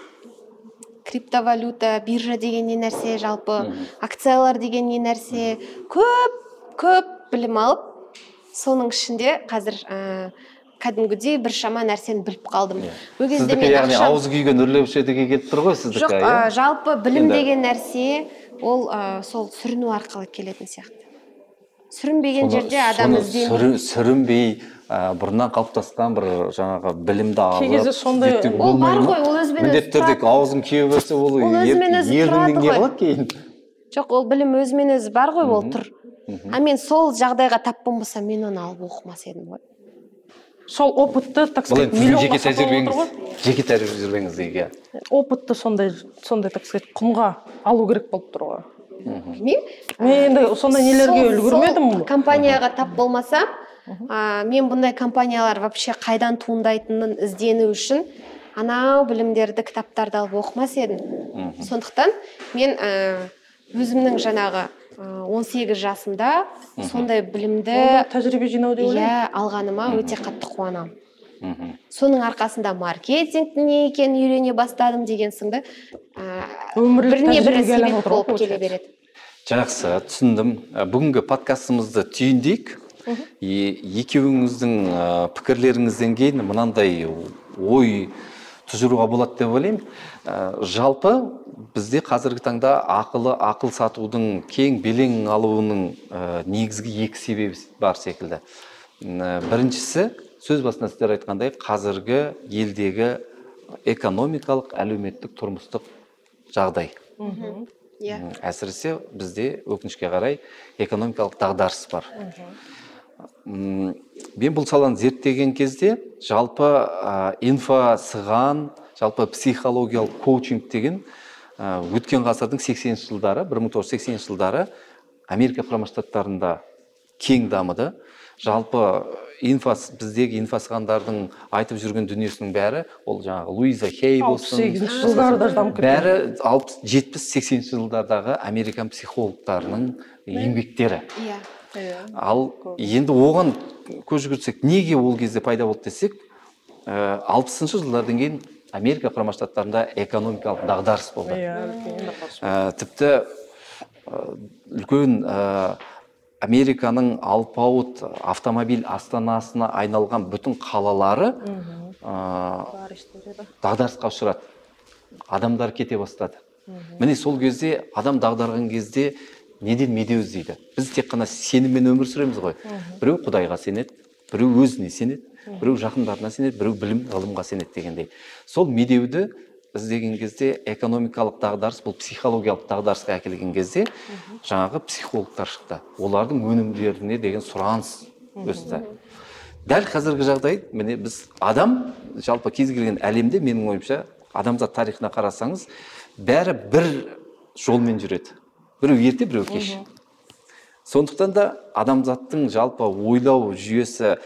[SPEAKER 2] криптовалюта, биржа деген не нәрсе, жалпы акциялар деген не нәрсе, көп көп білім алып, соның ішінде қазір кәдімгідей бір шама нәрсені біліп қалдым.
[SPEAKER 1] Сіздікі яғни ауыз күйген үрлеушедіге келіп тұр ғой сіздікі?
[SPEAKER 2] Жоқ, жалпы білім деген нәрсе ол сол сүріну арқылы келетін сияқты. Сүрінбеген жерде адам іздемейді.
[SPEAKER 1] Сүрінбей, бұрыннан қалыптасқан бір жаңағы білімді
[SPEAKER 2] алып, ол бар ғой, ол өзімен өзі
[SPEAKER 1] тұрады. Ауызын кеуіп берсе, ол елдің не қалады кейін?
[SPEAKER 2] Жоқ, ол білім өзімен өзі бар ғой, ол тұр. А мен сол жағдайға тап болмасам, мен оны алып оқымас едім ғой.
[SPEAKER 3] Сол опытты, так сказать, миллионға сатып отыр ғой.
[SPEAKER 1] Жеке тәжірибеңіз дейге.
[SPEAKER 3] Опытты сондай, так сказать, құнға алу керек болып тұр ғой.
[SPEAKER 2] Мен
[SPEAKER 3] енді сондай нелерге үлгірмедім.
[SPEAKER 2] Сол компанияға тап болмасам, мен бұндай компаниялар вообще қайдан туындайтынын іздену үшін анау білімдерді, кітаптарды алып оқымас едім. Сондықтан мен өзімнің жаңағы он сегіз жасымда сондай білімді
[SPEAKER 3] тәжірибе жинау деп ойлаймын.
[SPEAKER 2] Алғаныма өте қатты қуанамын. Соның арқасында маркетингтің не екенін үйрене бастадым деген сынды біріне бірі себеп болып келе береді.
[SPEAKER 1] Жақсы, түсіндім. Бүгінгі подкастымызды түйіндейік. Екеуіңіздің пікірлеріңізден кейін мынандай ой тұжыруға болады деп ойлаймын. Жалпы бізде қазіргі таңда ақылы ақыл сатудың кең белең алуының негізгі екі себебі бар секілді. Біріншісі, сөз басында сіздер айтқандай, қазіргі елдегі экономикалық, әлеуметтік, тұрмыстық жағдай. Әсіресе бізде өкінішке қарай экономикалық дағдарыс бар. Мен бұл саланы зерттеген кезде жалпы инфо-сыған, жалпы психологиялық коучинг деген өткен ғасырдың сексенінші жылдары, бір мың тоғыз жүз сексенінші жылдары Америка құрама штаттарында кең дамыды. Жалпы инфо, біздегі инфо-сығандардың айтып жүрген дүниесінің бәрі, ол жаңағы Луиза Хей болсын, бәрі алпыс жетпіс сексенінші жылдардағы американ психологтарының еңбектері. Ал енді оған көз жүгіртсек, неге ол кезде пайда болды десек, алпысыншы жылдардан кейін Америка құрама штаттарында экономикалық дағдарыс болды. Тіпті үлкен Американың алпауыт автомобиль астанасына айналған бүтін қалалары дағдарысқа ұшырады. Адамдар кете бастады. Міне сол кезде адам дағдарған кезде неден медеу іздейді. Біз тек қана сеніммен өмір сүреміз ғой. Біреу Құдайға сенеді, біреу өзіне сенеді, біреу жақындарына сенеді, біреу білім ғылымға сенеді дегендей. Сол медеуді іздеген кезде экономикалық дағдарыс, бұл психологиялық дағдарысқа әкелген кезде жаңағы психологтар шықты. Олардың өнімдеріне деген сұраныс өсті. Дәл қазіргі жағдай, міне біз адам, жалпы кез келген әлемде, менің ойымша, адамзат тарихына қарасаңыз, бәрі бір жолмен жүреді. Біреу ерте, біреу кеш. Сондықтан да адамзаттың жалпы ойлау жүйесі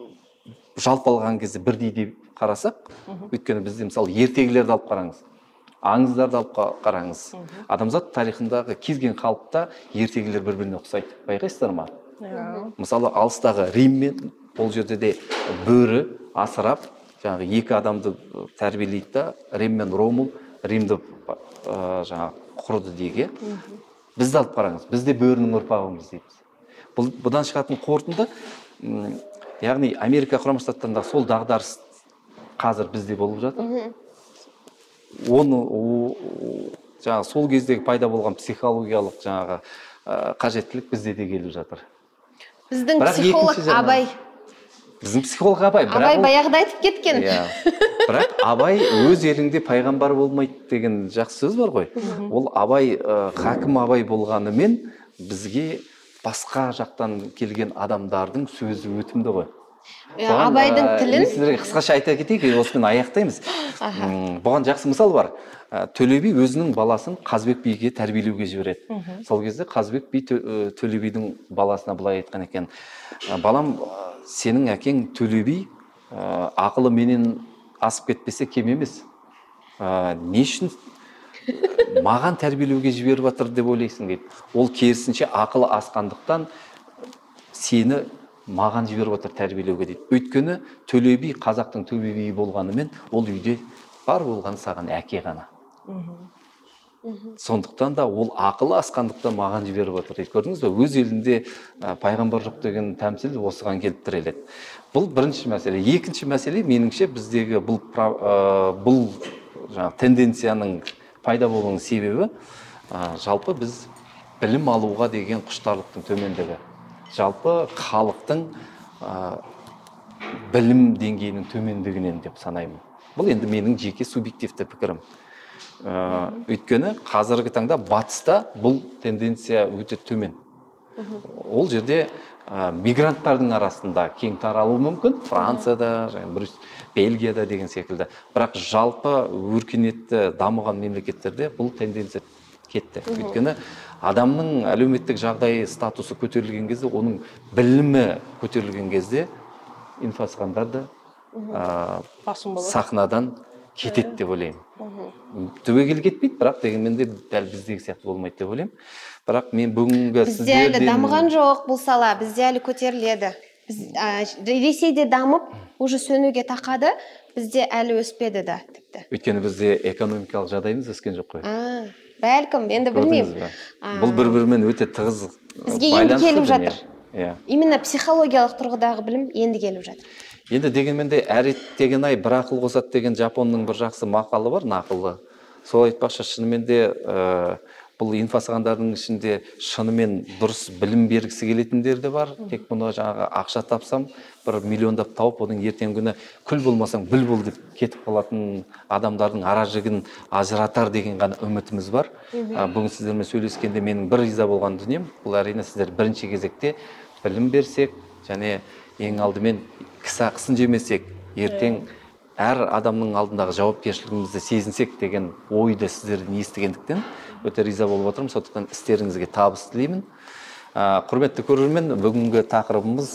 [SPEAKER 1] жалпы алған кезде бірдей деп қарасақ, өйткені бізде мысалы ертегілерді алып қараңыз. аңыздарды алып қараңыз. Адамзат тарихындағы кез келген халықта ертегілер бір-біріне ұқсайды. Байқайсыздар ма? Мысалы, алыстағы Риммен ол жерде де бөрі асырап, жаңағы екі адамды тәрбиелейді да, Рим мен Ромул Римді жаңағы құрды дейге. Бізді алып қараңыз, біз де бөрінің ұрпағымыз дейміз. Бұдан шығатын қорытынды, яғни Америка Құрама Штаттарында сол дағдарыс қазір бізде болып жатыр. Оны жаңағы сол кездегі пайда болған психологиялық жаңағы қажеттілік бізде де келіп жатыр.
[SPEAKER 2] Біздің психолог Абай.
[SPEAKER 1] Біздің психолог Абай.
[SPEAKER 2] Абай баяғыда айтып кеткен.
[SPEAKER 1] Бірақ Абай өз еліңде пайғамбар болмайды деген жақсы сөз бар ғой. Ол Абай, хакім Абай болғанымен бізге басқа жақтан келген адамдардың сөзі өтімді ғой.
[SPEAKER 2] Абайдың тілін
[SPEAKER 1] сіздерге қысқаша айта кетейік, осымен аяқтаймыз. Бұған жақсы мысал бар. Төле би өзінің баласын Қазбек биге тәрбиелеуге жібереді. Сол кезде Қазбек би Төле бидің баласына былай айтқан екен: балам, сенің әкең Төле би ақылы менен асып кетпесе кем емес. Не үшін маған тәрбиелеуге жіберіп жатыр деп ойлайсың дейді. Ол керісінше ақылы асқандықтан сені маған жіберіп отыр тәрбиелеуге дейді. Өйткені Төле би қазақтың төбе биі болғанымен ол үйде бар болған саған әке ғана. Сондықтан да ол ақылы асқандықтан маған жіберіп отыр дейді. Көрдіңіз бе? Өз елінде пайғамбар жоқ деген тәмсіл осыған келіп тіреледі. Бұл бірінші мәселе. Екінші мәселе, меніңше біздегі бұл бұл жаңағы тенденцияның пайда болуының себебі, жалпы біз білім алуға деген құштарлықтың төмендігі. Жалпы халықтың білім деңгейінің төмендігінен деп санаймын. Бұл енді менің жеке субъективті пікірім. Өйткені қазіргі таңда батыста бұл тенденция өте төмен. Ол жерде мигранттардың арасында кең таралуы мүмкін, Францияда, Бельгияда деген секілді. Бірақ жалпы өркениетті дамыған мемлекеттерде бұл тенденция кетті. Өйткені адамның әлеуметтік жағдайы, статусы көтерілген кезде, оның білімі көтерілген кезде инфо-асқандар да сахнадан кетеді деп ойлаймын. Түбегейлі кетпейді, бірақ дегенмен де дәл біздегі сияқты болмайды деп ойлаймын. Бірақ мен бүгінгі
[SPEAKER 2] бізде әлі дамыған жоқ бұл сала, бізде әлі көтеріледі. Ресейде дамып, уже сөнуге тақады, бізде әлі өспеді да тіпті.
[SPEAKER 1] Өйткені бізде экономикалық жағдайымыз өскен жоқ қой.
[SPEAKER 2] Бәлкім, енді білмеймін.
[SPEAKER 1] Бұл бір-бірімен өте тығыз
[SPEAKER 2] бізге енді келіп жатыр. Именно психологиялық тұрғыдағы білім енді келіп жатыр.
[SPEAKER 1] Енді дегенмен де әр еттеген ай бір ақыл қосады деген Жапонның бір жақсы мақалы бар, нақылы. Сол айтпақшы, шынымен де бұл инфо-асқандардың ішінде шынымен дұрыс білім бергісі келетіндер де бар. Тек бұны жаңағы ақша тапсам, бір миллиондап тауып, оның ертең күні күл болмасаң біл бол деп кетіп қалатын адамдардың ара-жігін ажыратар деген ғана үмітіміз бар. Бүгін сіздермен сөйлескенде менің бір риза болған дүнием, бұл әрине сіздер бірінші кезекте білім берсек, және ең алдымен кісі ақысын жемесек, ертең әр адамның алдындағы жауапкершілігімізді сезінсек деген ойды сіздерден естігендіктен өте риза болып отырмын. Сондықтан істеріңізге табыс тілеймін. Құрметті көрермен, бүгінгі тақырыбымыз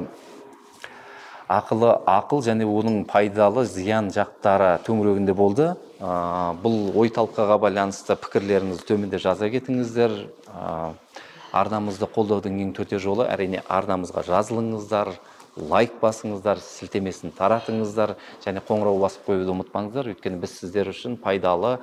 [SPEAKER 1] ақылы ақыл және оның пайдалы зиян жақтары төңірегінде болды. Бұл ой талқыға байланысты пікірлеріңізді төменде жаза кетіңіздер. Арнамызды қолдаудың ең төте жолы әрине арнамызға жазылыңыздар, лайк басыңыздар, сілтемесін таратыңыздар, және қоңырау басып қоюды ұмытпаңыздар. Өйткені біз сіздер үшін пайдалы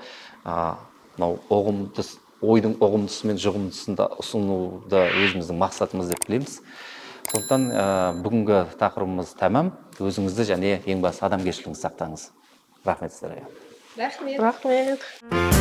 [SPEAKER 1] ойдың ұғымдысы мен жұғымдысын да ұсынуды өзіміздің мақсатымыз деп білеміз. Сондықтан бүгінгі тақырыбымыз тәмам. Өзіңізді және ең басты адамгершілігіңізді сақтаңыз. Рахмет сіздерге.
[SPEAKER 2] Рахмет.
[SPEAKER 3] Рахмет.